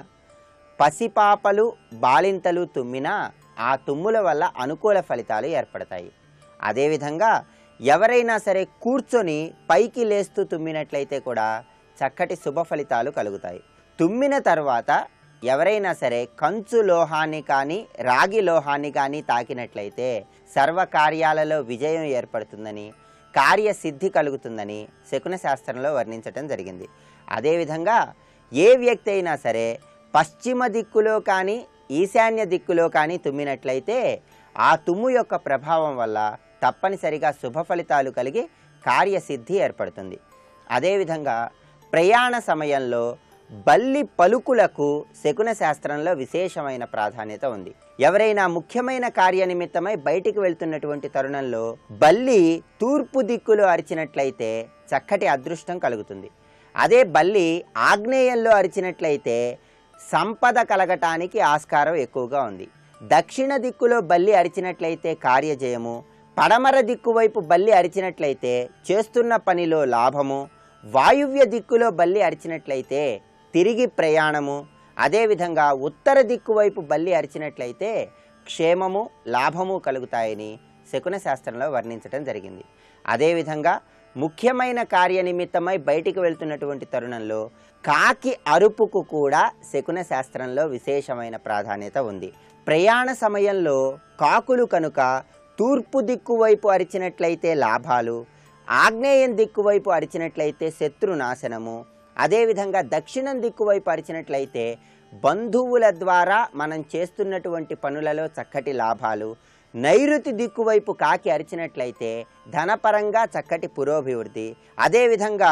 [SPEAKER 6] పసిపాపలు బాలింతలు తుమ్మినా ఆ తుమ్ముల వల్ల అనుకూల ఫలితాలు ఏర్పడతాయి. అదేవిధంగా ఎవరైనా సరే కూర్చొని పైకి లేస్తూ తుమ్మినట్లయితే కూడా చక్కటి శుభ ఫలితాలు కలుగుతాయి. తుమ్మిన తర్వాత ఎవరైనా సరే కంచు లోహాన్ని కానీ రాగి లోహాన్ని కానీ తాకినట్లయితే సర్వకార్యాలలో విజయం ఏర్పడుతుందని, కార్యసిద్ధి కలుగుతుందని శకున శాస్త్రంలో వర్ణించటం జరిగింది. అదేవిధంగా ఏ వ్యక్తి అయినా సరే పశ్చిమ దిక్కులో కానీ ఈశాన్య దిక్కులో కానీ తుమ్మినట్లయితే ఆ తుమ్ము యొక్క ప్రభావం వల్ల తప్పనిసరిగా శుభ ఫలితాలు కలిగి కార్యసిద్ధి ఏర్పడుతుంది. అదేవిధంగా ప్రయాణ సమయంలో బల్లి పలుకులకు శకున శాస్త్రంలో విశేషమైన ప్రాధాన్యత ఉంది. ఎవరైనా ముఖ్యమైన కార్యనిమిత్తమై బయటికి వెళ్తున్నటువంటి తరుణంలో బల్లి తూర్పు దిక్కులో అరిచినట్లయితే చక్కటి అదృష్టం కలుగుతుంది. అదే బల్లి ఆగ్నేయంలో అరిచినట్లయితే సంపద కలగటానికి ఆస్కారం ఎక్కువగా ఉంది. దక్షిణ దిక్కులో బల్లి అరిచినట్లయితే కార్యజయము, పడమర దిక్కు వైపు బల్లి అరిచినట్లయితే చేస్తున్న పనిలో లాభము, వాయువ్య దిక్కులో బల్లి అరిచినట్లయితే తిరిగి ప్రయాణము, అదేవిధంగా ఉత్తర దిక్కు వైపు బల్లి అరిచినట్లయితే క్షేమము లాభము కలుగుతాయని శకున శాస్త్రంలో వర్ణించడం జరిగింది. అదేవిధంగా ముఖ్యమైన కార్యనిమిత్తమై బయటికి వెళ్తున్నటువంటి తరుణంలో కాకి అరుపుకు కూడా శకున శాస్త్రంలో విశేషమైన ప్రాధాన్యత ఉంది. ప్రయాణ సమయంలో కాకులు కనుక తూర్పు దిక్కు వైపు అరిచినట్లయితే లాభాలు, ఆగ్నేయం దిక్కు వైపు అరిచినట్లయితే శత్రునాశనము, అదేవిధంగా దక్షిణం దిక్కు వైపు అరిచినట్లయితే బంధువుల ద్వారా మనం చేస్తున్నటువంటి పనులలో చక్కటి లాభాలు, నైరుతి దిక్కు వైపు కాకి అరిచినట్లయితే ధనపరంగా చక్కటి పురోభివృద్ధి. అదేవిధంగా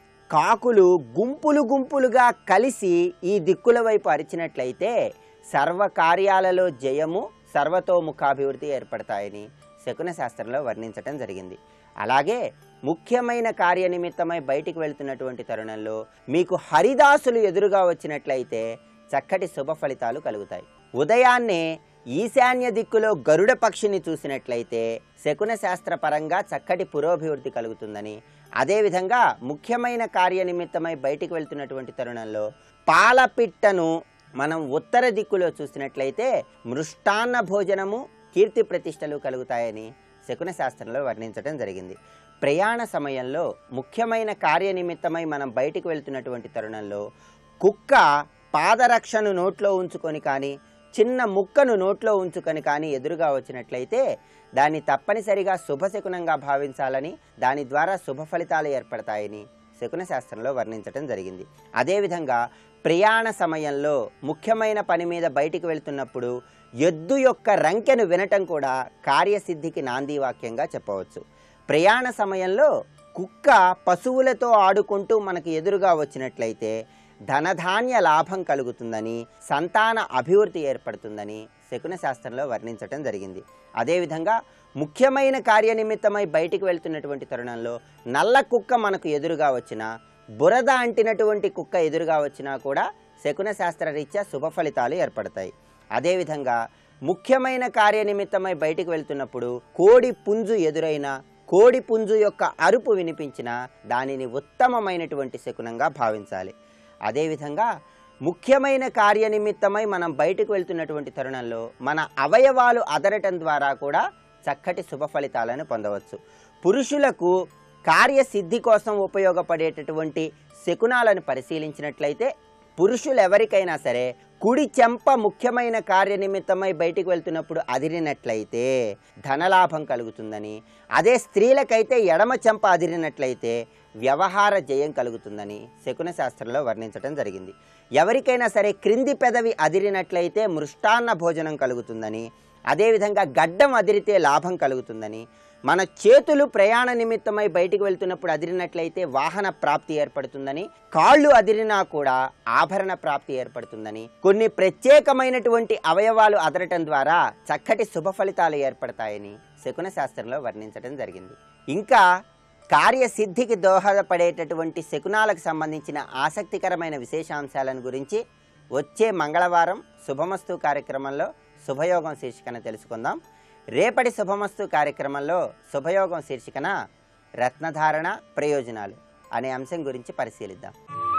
[SPEAKER 6] కాకులు గుంపులు గుంపులుగా కలిసి ఈ దిక్కుల వైపు అరిచినట్లయితే సర్వకార్యాలలో జయము, సర్వతోముఖాభివృద్ధి ఏర్పడతాయని శకున శాస్త్రంలో వర్ణించటం జరిగింది. అలాగే ముఖ్యమైన కార్యనిమిత్తమై బయటికి వెళ్తున్నటువంటి తరుణంలో మీకు హరిదాసులు ఎదురుగా వచ్చినట్లయితే చక్కటి శుభ ఫలితాలు కలుగుతాయి. ఉదయాన్నే ఈశాన్య దిక్కులో గరుడ పక్షిని చూసినట్లయితే శకున శాస్త్ర పరంగా చక్కటి పురోభివృద్ధి కలుగుతుందని, అదేవిధంగా ముఖ్యమైన కార్యనిమిత్తమై బయటికి వెళ్తున్నటువంటి తరుణంలో పాలపిట్టను మనం ఉత్తర దిక్కులో చూసినట్లయితే మృష్టాన్న భోజనము, కీర్తి ప్రతిష్టలు కలుగుతాయని శకున శాస్త్రంలో వర్ణించడం జరిగింది. ప్రయాణ సమయంలో ముఖ్యమైన కార్యనిమిత్తమై మనం బయటికి వెళ్తున్నటువంటి తరుణంలో కుక్క పాదరక్షను నోట్లో ఉంచుకొని కానీ, చిన్న ముక్కను నోట్లో ఉంచుకొని కానీ ఎదురుగా వచ్చినట్లయితే దాన్ని తప్పనిసరిగా శుభశకునంగా భావించాలని, దాని ద్వారా శుభ ఫలితాలు ఏర్పడతాయని శకున శాస్త్రంలో వర్ణించడం జరిగింది. అదేవిధంగా ప్రయాణ సమయంలో ముఖ్యమైన పని మీద బయటికి వెళ్తున్నప్పుడు ఎద్దు యొక్క రంకెను వినటం కూడా కార్యసిద్ధికి నాంది వాక్యంగా చెప్పవచ్చు. ప్రయాణ సమయంలో కుక్క పశువులతో ఆడుకుంటూ మనకు ఎదురుగా వచ్చినట్లయితే ధనధాన్య లాభం కలుగుతుందని, సంతాన అభివృద్ధి ఏర్పడుతుందని శకున శాస్త్రంలో వర్ణించటం జరిగింది. అదేవిధంగా ముఖ్యమైన కార్యనిమిత్తమై బయటికి వెళ్తున్నటువంటి తరుణంలో నల్ల కుక్క మనకు ఎదురుగా వచ్చినా, బురద అంటినటువంటి కుక్క ఎదురుగా వచ్చినా కూడా శకున శాస్త్ర రీత్యా శుభ ఫలితాలు ఏర్పడతాయి. అదేవిధంగా ముఖ్యమైన కార్యనిమిత్తమై బయటికి వెళ్తున్నప్పుడు కోడి పుంజు ఎదురైన, కోడి పుంజు యొక్క అరుపు వినిపించిన దానిని ఉత్తమమైనటువంటి శకునంగా భావించాలి. అదేవిధంగా ముఖ్యమైన కార్యనిమిత్తమై మనం బయటకు వెళ్తున్నటువంటి తరుణంలో మన అవయవాలు అదరటం ద్వారా కూడా చక్కటి శుభ ఫలితాలను పొందవచ్చు. పురుషులకు కార్యసిద్ధి కోసం ఉపయోగపడేటటువంటి శకునాలను పరిశీలించినట్లయితే పురుషులు ఎవరికైనా సరే కుడి చెంప ముఖ్యమైన కార్యనిమిత్తమై బయటికి వెళ్తున్నప్పుడు అదిరినట్లయితే ధనలాభం కలుగుతుందని, అదే స్త్రీలకైతే ఎడమ చెంప అదిరినట్లయితే వ్యవహార జయం కలుగుతుందని శకున శాస్త్రంలో వర్ణించడం జరిగింది. ఎవరికైనా సరే క్రింది పెదవి అదిరినట్లయితే మృష్టాన్న భోజనం కలుగుతుందని, అదేవిధంగా గడ్డం అదిరితే లాభం కలుగుతుందని, మన చేతులు ప్రయాణ నిమిత్తమై బయటికి వెళ్తున్నప్పుడు అదిరినట్లయితే వాహన ప్రాప్తి ఏర్పడుతుందని, కాళ్ళు అదిరినా కూడా ఆభరణ ప్రాప్తి ఏర్పడుతుందని, కొన్ని ప్రత్యేకమైనటువంటి అవయవాలు అదరటం ద్వారా చక్కటి శుభ ఫలితాలు ఏర్పడతాయని శకున శాస్త్రంలో వర్ణించడం జరిగింది. ఇంకా కార్యసిద్ధికి దోహదపడేటటువంటి శకునాలకు సంబంధించిన ఆసక్తికరమైన విశేషాంశాలను గురించి వచ్చే మంగళవారం శుభమస్తు కార్యక్రమంలో శుభయోగం శీర్షికన తెలుసుకుందాం. రేపటి శుభమస్తు కార్యక్రమంలో శుభయోగం శీర్షికన రత్నధారణ ప్రయోజనాలు అనే అంశం గురించి పరిశీలిద్దాం.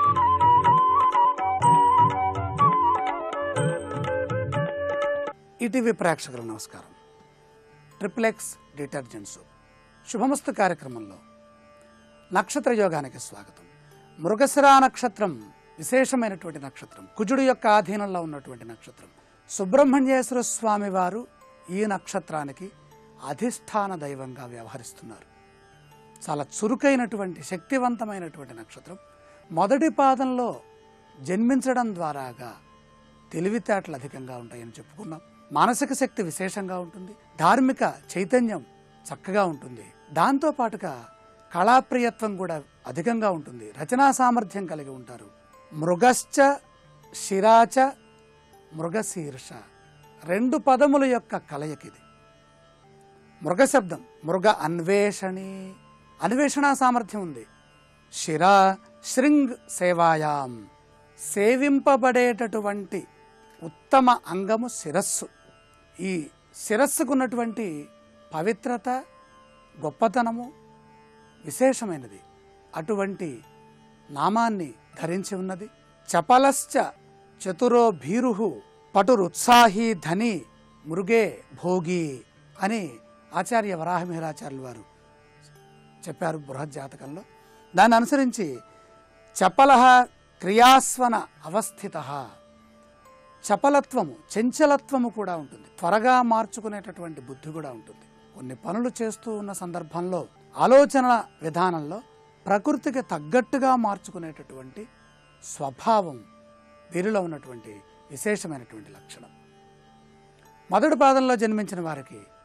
[SPEAKER 7] ఈటీవీ ప్రేక్షకులకు నమస్కారం. ట్రిపుల్ ఎక్స్ డిటర్జెంట్ సోప్ శుభమస్తు కార్యక్రమంలో నక్షత్ర యోగానికి స్వాగతం. మృగశిర నక్షత్రం విశేషమైనటువంటి నక్షత్రం, కుజుడు యొక్క ఆధీనంలో ఉన్నటువంటి నక్షత్రం. సుబ్రహ్మణ్యేశ్వర స్వామి వారు ఈ నక్షత్రానికి అధిష్టాన దైవంగా వ్యవహరిస్తున్నారు. చాలా చురుకైనటువంటి శక్తివంతమైనటువంటి నక్షత్రం. మొదటి పాదంలో జన్మించడం ద్వారాగా తెలివితేటలు అధికంగా ఉంటాయని చెప్పుకున్నాం. మానసిక శక్తి విశేషంగా ఉంటుంది, ధార్మిక చైతన్యం చక్కగా ఉంటుంది, దాంతోపాటుగా కళాప్రియత్వం కూడా అధికంగా ఉంటుంది, రచనా సామర్థ్యం కలిగి ఉంటారు. మృగశ్చ శిరాచ మృగశీర్ష రెండు పదముల యొక్క కలయికిది. మృగశబ్దం మృగ అన్వేషణి, అన్వేషణ సామర్థ్యం ఉంది. శిర శృంగ్ సేవాయాం, సేవింపబడేటటువంటి ఉత్తమ అంగము శిరస్సు. ఈ శిరస్సుకున్నటువంటి పవిత్రత, గొప్పతనము విశేషమైనది. అటువంటి నామాన్ని ధరించి ఉన్నది. చపలశ్చ చతురో భీరుహు పటురుత్సాహీ ధని మృగే భోగి అని ఆచార్య వరాహమిహిరాచార్యులు వారు చెప్పారు బృహజ్జాతకంలో. దాన్ని అనుసరించి చపలః క్రియాస్వన అవస్థిత, చపలత్వము చంచలత్వము కూడా ఉంటుంది, త్వరగా మార్చుకునేటటువంటి బుద్ధి కూడా ఉంటుంది. కొన్ని పనులు చేస్తూ ఉన్న సందర్భంలో ఆలోచన విధానంలో ప్రకృతికి తగ్గట్టుగా మార్చుకునేటటువంటి స్వభావం వీరిలో ఉన్నటువంటి విశేషమైనటువంటి లక్షణం. మొదటి పాదంలో జన్మించిన వారికి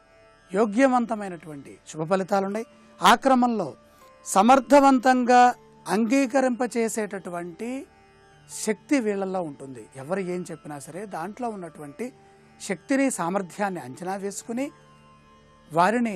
[SPEAKER 7] యోగ్యవంతమైనటువంటి శుభ ఫలితాలు ఉన్నాయి. ఆ క్రమంలో సమర్థవంతంగా అంగీకరింపచేసేటటువంటి శక్తి వీళ్ళల్లో ఉంటుంది. ఎవరు ఏం చెప్పినా సరే దాంట్లో ఉన్నటువంటి శక్తిని సామర్థ్యాన్ని అంచనా వేసుకుని వారిని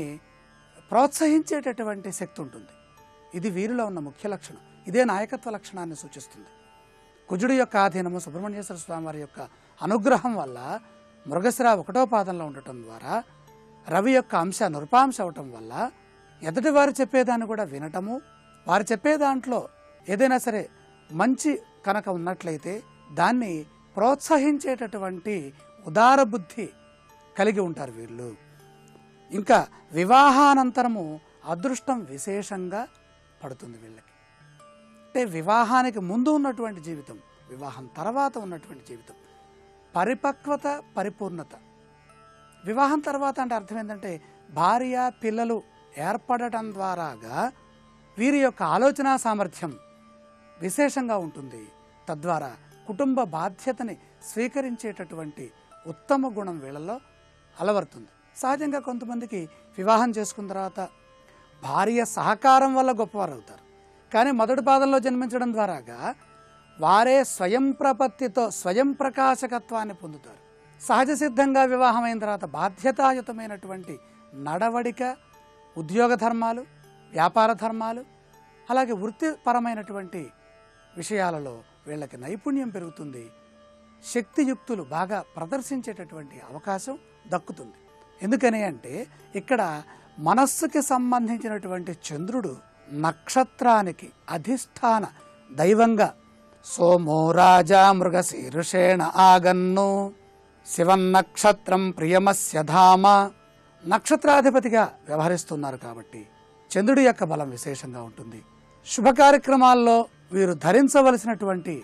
[SPEAKER 7] ప్రోత్సహించేటటువంటి శక్తి ఉంటుంది. ఇది వీరిలో ఉన్న ముఖ్య లక్షణం. ఇదే నాయకత్వ లక్షణాన్ని సూచిస్తుంది. కుజుడి యొక్క ఆధీనము సుబ్రహ్మణ్యేశ్వర స్వామి వారి యొక్క అనుగ్రహం వల్ల మృగశిర ఒకటో పాదంలో ఉండటం ద్వారా రవి యొక్క అంశ నృపాంశ అవటం వల్ల ఎదుటి వారు చెప్పేదాన్ని కూడా వినటము, వారు చెప్పే దాంట్లో ఏదైనా సరే మంచి కనుక ఉన్నట్లయితే దాన్ని ప్రోత్సహించేటటువంటి ఉదార బుద్ధి కలిగి ఉంటారు వీళ్ళు. ఇంకా వివాహానంతరము అదృష్టం విశేషంగా పడుతుంది వీళ్ళకి. అంటే వివాహానికి ముందు ఉన్నటువంటి జీవితం, వివాహం తర్వాత ఉన్నటువంటి జీవితం, పరిపక్వత పరిపూర్ణత. వివాహం తర్వాత అంటే అర్థం ఏంటంటే భార్య పిల్లలు ఏర్పడటం ద్వారాగా వీరి యొక్క ఆలోచన సామర్థ్యం విశేషంగా ఉంటుంది. తద్వారా కుటుంబ బాధ్యతని స్వీకరించేటటువంటి ఉత్తమ గుణం వీళ్ళలో అలవడుతుంది. సహజంగా కొంతమందికి వివాహం చేసుకున్న తర్వాత భార్య సహకారం వల్ల గొప్పవారు అవుతారు. కానీ మొదటి పాదంలో జన్మించడం ద్వారాగా వారే స్వయం ప్రపత్తితో స్వయం ప్రకాశకత్వాన్ని పొందుతారు. సహజ సిద్ధంగా వివాహం అయిన తర్వాత బాధ్యతాయుతమైనటువంటి నడవడిక, ఉద్యోగ ధర్మాలు, వ్యాపార ధర్మాలు, అలాగే వృత్తిపరమైనటువంటి విషయాలలో వీళ్ళకి నైపుణ్యం పెరుగుతుంది. శక్తియుక్తులు బాగా ప్రదర్శించేటటువంటి అవకాశం దక్కుతుంది. ఎందుకని అంటే ఇక్కడ మనస్సుకి సంబంధించినటువంటి చంద్రుడు నక్షత్రానికి అధిష్టాన దైవంగా సోమో రాజా మృగశీర్షేణ ఆగన్ను శివన్నక్షత్రం ప్రియమస్య ధామ నక్షత్రాధిపతిగా వ్యవహరిస్తున్నారు కాబట్టి చంద్రుడి యొక్క బలం విశేషంగా ఉంటుంది. శుభ కార్యక్రమాల్లో వీరు ధరించవలసినటువంటి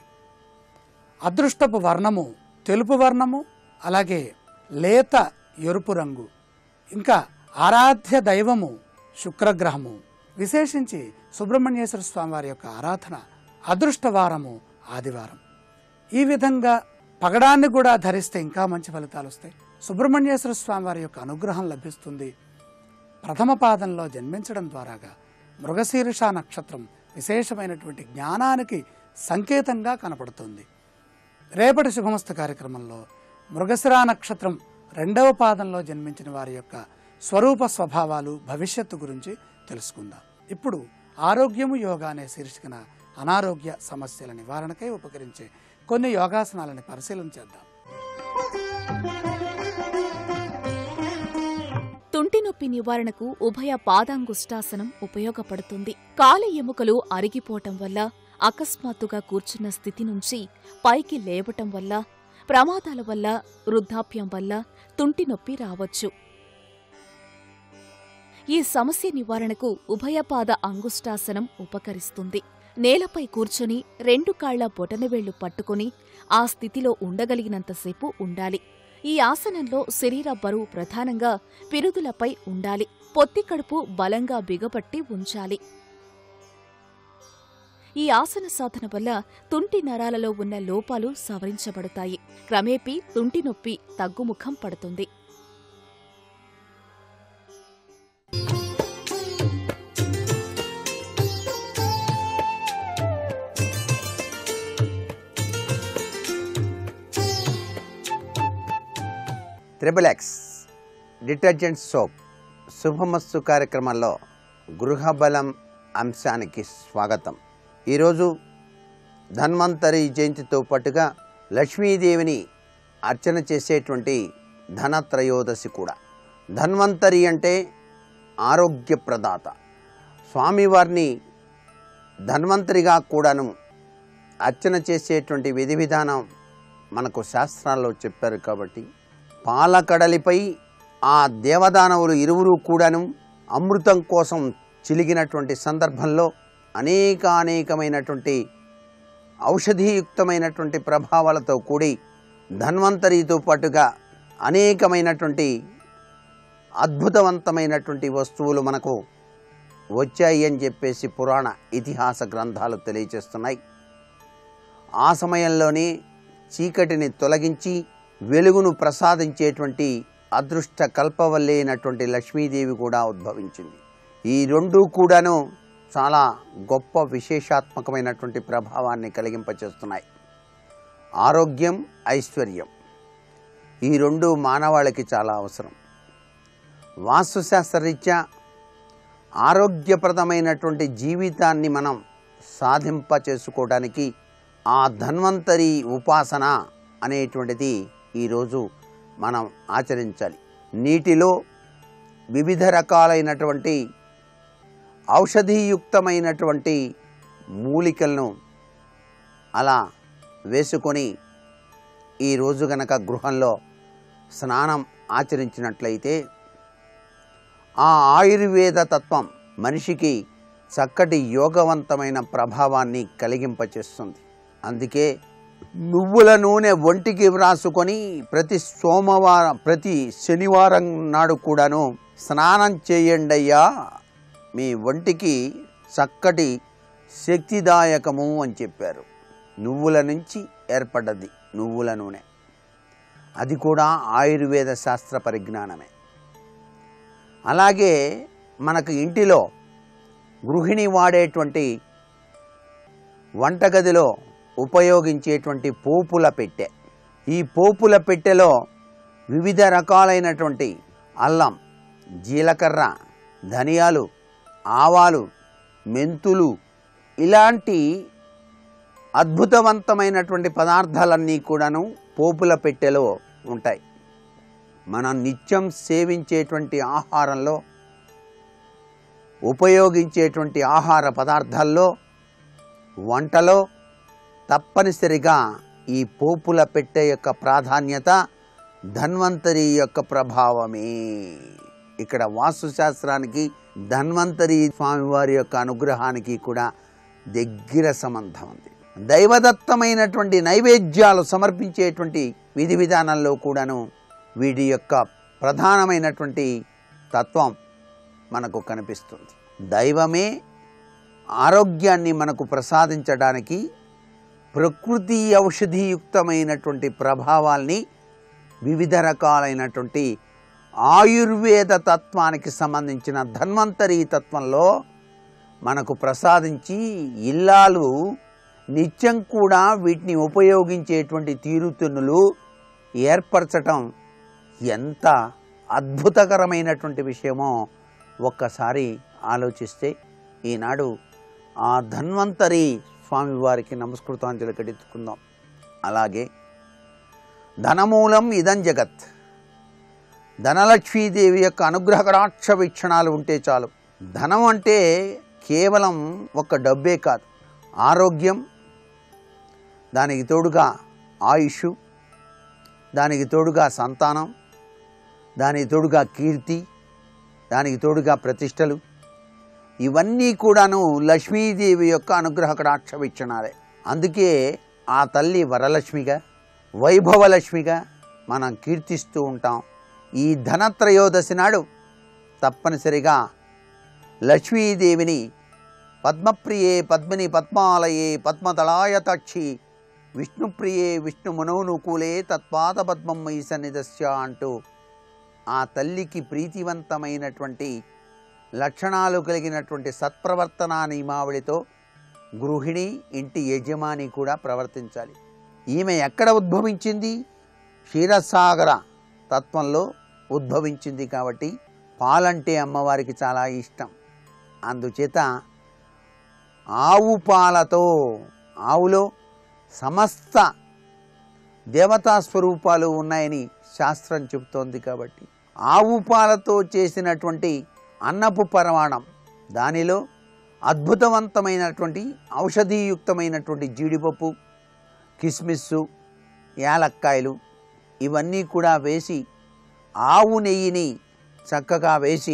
[SPEAKER 7] అదృష్టపు వర్ణము తెలుపు వర్ణము, అలాగే లేత ఎరుపు రంగు. ఇంకా ఆరాధ్య దైవము శుక్రగ్రహము. విశేషించి సుబ్రహ్మణ్యేశ్వర స్వామి వారి యొక్క ఆరాధన అదృష్టవారము ఆదివారం. ఈ విధంగా పగడాన్ని కూడా ధరిస్తే ఇంకా మంచి ఫలితాలు వస్తాయి. సుబ్రహ్మణ్యేశ్వర స్వామి వారి యొక్క అనుగ్రహం లభిస్తుంది. ప్రథమ పాదంలో జన్మించడం ద్వారాగా మృగశీర్ష నక్షత్రం విశేషమైనటువంటి జ్ఞానానికి సంకేతంగా కనపడుతుంది. రేపటి శుభమస్తు కార్యక్రమంలో మృగశిర నక్షత్రం రెండవ పాదంలో జన్మించిన వారి యొక్క స్వరూప స్వభావాలు, భవిష్యత్తు గురించి తెలుసుకుందాం. ఇప్పుడు ఆరోగ్యము యోగా అనే శీర్షికన అనారోగ్య సమస్యల నివారణకై ఉపకరించే కొన్ని యోగాసనాలని పరిశీలన చేద్దాం.
[SPEAKER 8] తుంటి నొప్పి నివారణకు ఉభయ పాదాంగుష్టాసనం ఉపయోగపడుతుంది. కాలి ఎముకలు అరిగిపోవటం వల్ల, అకస్మాత్తుగా కూర్చున్న స్థితి నుంచి పైకి లేవటం వల్ల, ప్రమాదాల వల్ల, వృద్ధాప్యం వల్ల తుంటి నొప్పి రావచ్చు. ఈ సమస్య నివారణకు ఉభయపాద అంగుష్టాసనం ఉపకరిస్తుంది. నేలపై కూర్చొని రెండు కాళ్ల బొటనవేళ్లు పట్టుకుని ఆ స్థితిలో ఉండగలిగినంతసేపు ఉండాలి. ఈ ఆసనంలో శరీర బరువు ప్రధానంగా పిరుదులపై ఉండాలి. పొత్తి కడుపు బలంగా బిగపట్టి ఉంచాలి. ఈ ఆసన సాధన వల్ల తుంటి నరాలలో ఉన్న లోపాలు సవరించబడతాయి. క్రమేపీ తుంటి నొప్పి తగ్గుముఖం పడుతుంది.
[SPEAKER 6] త్రిబుల్ ఎక్స్ డిటర్జెంట్ సోప్ శుభమస్తు కార్యక్రమంలో గృహబలం అంశానికి స్వాగతం. ఈరోజు ధన్వంతరి జయంతితో పాటుగా లక్ష్మీదేవిని అర్చన చేసేటువంటి ధనత్రయోదశి కూడా. ధన్వంతరి అంటే ఆరోగ్య ప్రదాత. స్వామివారిని ధన్వంతరిగా కూడాను అర్చన చేసేటువంటి విధి విధానం మనకు శాస్త్రాల్లో చెప్పారు. కాబట్టి పాలకడలిపై ఆ దేవదానవులు ఇరువురు కూడాను అమృతం కోసం చిలిగినటువంటి సందర్భంలో అనేక అనేకమైనటువంటి ఔషధీయుక్తమైనటువంటి ప్రభావాలతో కూడి ధన్వంతరితో పాటుగా అనేకమైనటువంటి అద్భుతవంతమైనటువంటి వస్తువులు మనకు వచ్చాయి అని చెప్పేసి పురాణ ఇతిహాస గ్రంథాలు తెలియజేస్తున్నాయి. ఆ సమయంలోనే చీకటిని తొలగించి వెలుగును ప్రసాదించేటువంటి
[SPEAKER 9] అదృష్ట కల్పవల్లి అయినటువంటి లక్ష్మీదేవి కూడా ఉద్భవించింది. ఈ రెండు కూడాను చాలా గొప్ప విశేషాత్మకమైనటువంటి ప్రభావాన్ని కలిగింపచేస్తున్నాయి. ఆరోగ్యం, ఐశ్వర్యం ఈ రెండు మానవాళికి చాలా అవసరం. వాస్తుశాస్త్రరీత్యా ఆరోగ్యప్రదమైనటువంటి జీవితాన్ని మనం సాధింప చేసుకోవడానికి ఆ ధన్వంతరి ఉపాసన అనేటువంటిది ఈరోజు మనం ఆచరించాలి. నీటిలో వివిధ రకాలైనటువంటి ఔషధీయుక్తమైనటువంటి మూలికలను అలా వేసుకొని ఈరోజు గనక గృహంలో స్నానం ఆచరించినట్లయితే ఆ ఆయుర్వేద తత్వం మనిషికి చక్కటి యోగవంతమైన ప్రభావాన్ని కలిగింపచేస్తుంది. అందుకే నువ్వుల నూనె ఒంటికి వ్రాసుకొని ప్రతి సోమవారం ప్రతి శనివారం నాడు కూడాను స్నానం చేయండి అయ్యా, మీ ఒంటికి చక్కటి శక్తిదాయకము అని చెప్పారు. నువ్వుల నుంచి ఏర్పడ్డది నువ్వుల నూనె, అది కూడా ఆయుర్వేద శాస్త్ర పరిజ్ఞానమే. అలాగే మనకు ఇంటిలో గృహిణి వాడేటువంటి వంటగదిలో ఉపయోగించేటువంటి పోపుల పెట్టె, ఈ పోపుల పెట్టెలో వివిధ రకాలైనటువంటి అల్లం, జీలకర్ర, ధనియాలు, ఆవాలు, మెంతులు ఇలాంటి అద్భుతవంతమైనటువంటి పదార్థాలన్నీ కూడాను పోపుల పెట్టెలో ఉంటాయి. మనం నిత్యం సేవించేటువంటి ఆహారంలో ఉపయోగించేటువంటి ఆహార పదార్థాల్లో వంటలో తప్పనిసరిగా ఈ పోపుల పెట్టె యొక్క ప్రాధాన్యత ధన్వంతరి యొక్క ప్రభావమే. ఇక్కడ వాస్తుశాస్త్రానికి ధన్వంతరి స్వామివారి యొక్క అనుగ్రహానికి కూడా దగ్గర సంబంధం ఉంది. దైవదత్తమైనటువంటి నైవేద్యాలు సమర్పించేటువంటి విధి విధానంలో కూడాను వీటి యొక్క ప్రధానమైనటువంటి తత్వం మనకు కనిపిస్తుంది. దైవమే ఆరోగ్యాన్ని మనకు ప్రసాదించడానికి ప్రకృతి ఔషధియుక్తమైనటువంటి ప్రభావాల్ని వివిధ రకాలైనటువంటి ఆయుర్వేద తత్వానికి సంబంధించిన ధన్వంతరి తత్వంలో మనకు ప్రసాదించి ఇల్లాలు నిత్యం కూడా వీటిని ఉపయోగించేటువంటి తీరుతెన్నులు ఏర్పరచటం ఎంత అద్భుతకరమైనటువంటి విషయమో ఒక్కసారి ఆలోచిస్తే ఈనాడు ఆ ధన్వంతరి స్వామివారికి నమస్కృతాంజలి కట్టుకుందాం. అలాగే ధనమూలం ఇదం జగత్, ధనలక్ష్మీదేవి యొక్క అనుగ్రహ కటాక్ష వీక్షణాలు ఉంటే చాలు. ధనం అంటే కేవలం ఒక డబ్బే కాదు, ఆరోగ్యం, దానికి తోడుగా ఆయుష్, దానికి తోడుగా సంతానం, దానికి తోడుగా కీర్తి, దానికి తోడుగా ప్రతిష్టలు, ఇవన్నీ కూడాను లక్ష్మీదేవి యొక్క అనుగ్రహ కటాక్ష వీక్షణాలే. అందుకే ఆ తల్లి వరలక్ష్మిగా, వైభవలక్ష్మిగా మనం కీర్తిస్తూ ఉంటాం. ఈ ధనత్రయోదశి నాడు తప్పనిసరిగా లక్ష్మీదేవిని పద్మప్రియే పద్మిని పద్మాలయే పద్మదళాయతాక్షి విష్ణుప్రియే విష్ణు మనోనుకూలే తత్పాద పద్మమ్మయి సన్నిధస్య అంటూ ఆ తల్లికి ప్రీతివంతమైనటువంటి లక్షణాలు కలిగినటువంటి సత్ప్రవర్తనా నియమావళితో గృహిణి, ఇంటి యజమాని కూడా ప్రవర్తించాలి. ఈమె ఎక్కడ ఉద్భవించింది? క్షీరసాగర తత్వంలో ఉద్భవించింది కాబట్టి పాలంటే అమ్మవారికి చాలా ఇష్టం. అందుచేత ఆవు పాలతో, ఆవులో సమస్త దేవతా స్వరూపాలు ఉన్నాయని శాస్త్రం చెబుతోంది కాబట్టి ఆవు పాలతో చేసినటువంటి అన్నపు పరమాణం, దానిలో అద్భుతవంతమైనటువంటి ఔషధీయుక్తమైనటువంటి జీడిపప్పు, కిస్మిస్సు, యాలక్కాయలు ఇవన్నీ కూడా వేసి ఆవు నెయ్యిని చక్కగా వేసి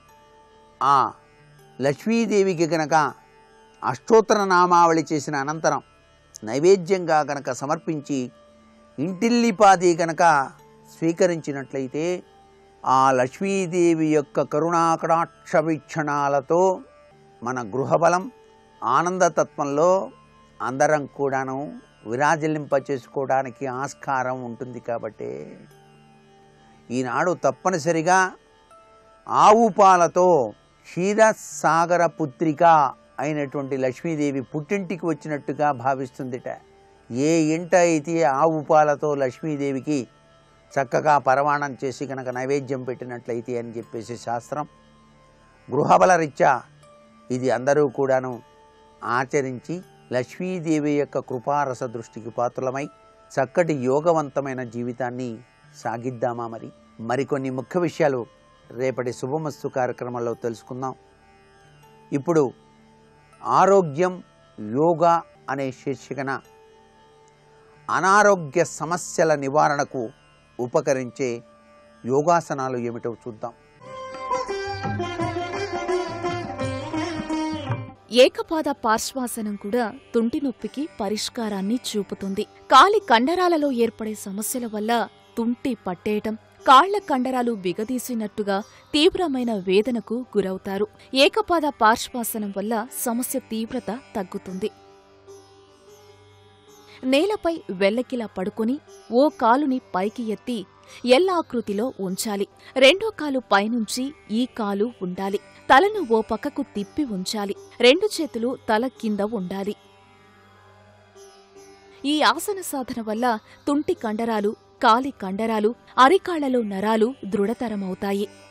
[SPEAKER 9] ఆ లక్ష్మీదేవికి గనక అష్టోత్తర నామావళి చేసిన అనంతరం నైవేద్యంగా గనక సమర్పించి ఇంటిల్లిపాది గనక స్వీకరించినట్లయితే ఆ లక్ష్మీదేవి యొక్క కరుణాకటాక్ష వీక్షణాలతో మన గృహబలం, ఆనందతత్వంలో అందరం కూడాను విరాజిల్లింప చేసుకోవడానికి ఆస్కారం ఉంటుంది. కాబట్టి ఈనాడు తప్పనిసరిగా ఆవు పాలతో క్షీరసాగర పుత్రిక అయినటువంటి లక్ష్మీదేవి పుట్టింటికి వచ్చినట్టుగా భావిస్తుందిట. ఏ ఇంట అయితే ఆవు పాలతో లక్ష్మీదేవికి చక్కగా పరమాణం చేసి కనుక నైవేద్యం పెట్టినట్లయితే అని చెప్పేసి శాస్త్రం. గృహబల రీత్యా ఇది అందరూ కూడాను ఆచరించి లక్ష్మీదేవి యొక్క కృపారస దృష్టికి పాత్రలమై చక్కటి యోగవంతమైన జీవితాన్ని సాగిద్దామా? మరి మరికొన్ని ముఖ్య విషయాలు రేపటి శుభమస్తు కార్యక్రమంలో తెలుసుకుందాం. ఇప్పుడు ఆరోగ్యం యోగా అనే శీర్షికన అనారోగ్య సమస్యల నివారణకు ఉపకరించే యోగాసనాలు ఏమిటో చూద్దాం.
[SPEAKER 8] ఏకపాద పార్శ్వాసనం కూడా తుంటి నొప్పికి పరిష్కారాన్ని చూపుతుంది. కాలి కండరాలలో ఏర్పడే సమస్యల వల్ల తుంటి పట్టేయటం, కాళ్ల కండరాలు బిగదీసినట్టుగా తీవ్రమైన వేదనకు గురవుతారు. ఏకపాద పార్శ్వాసనం వల్ల సమస్య తీవ్రత తగ్గుతుంది. నేలపై వెల్లకిలా పడుకుని ఓ కాలుని పైకి ఎత్తి ఎల్లాకృతిలో ఉంచాలి. రెండో కాలు పైనుంచి ఈ కాలు ఉండాలి. తలను ఓ పక్కకు తిప్పి ఉంచాలి. రెండు చేతులు తల కింద ఉండాలి. ఈ ఆసన సాధన వల్ల తుంటి కండరాలు, కాలి కండరాలు, అరికాళ్లలో నరాలు దృఢతరమవుతాయి.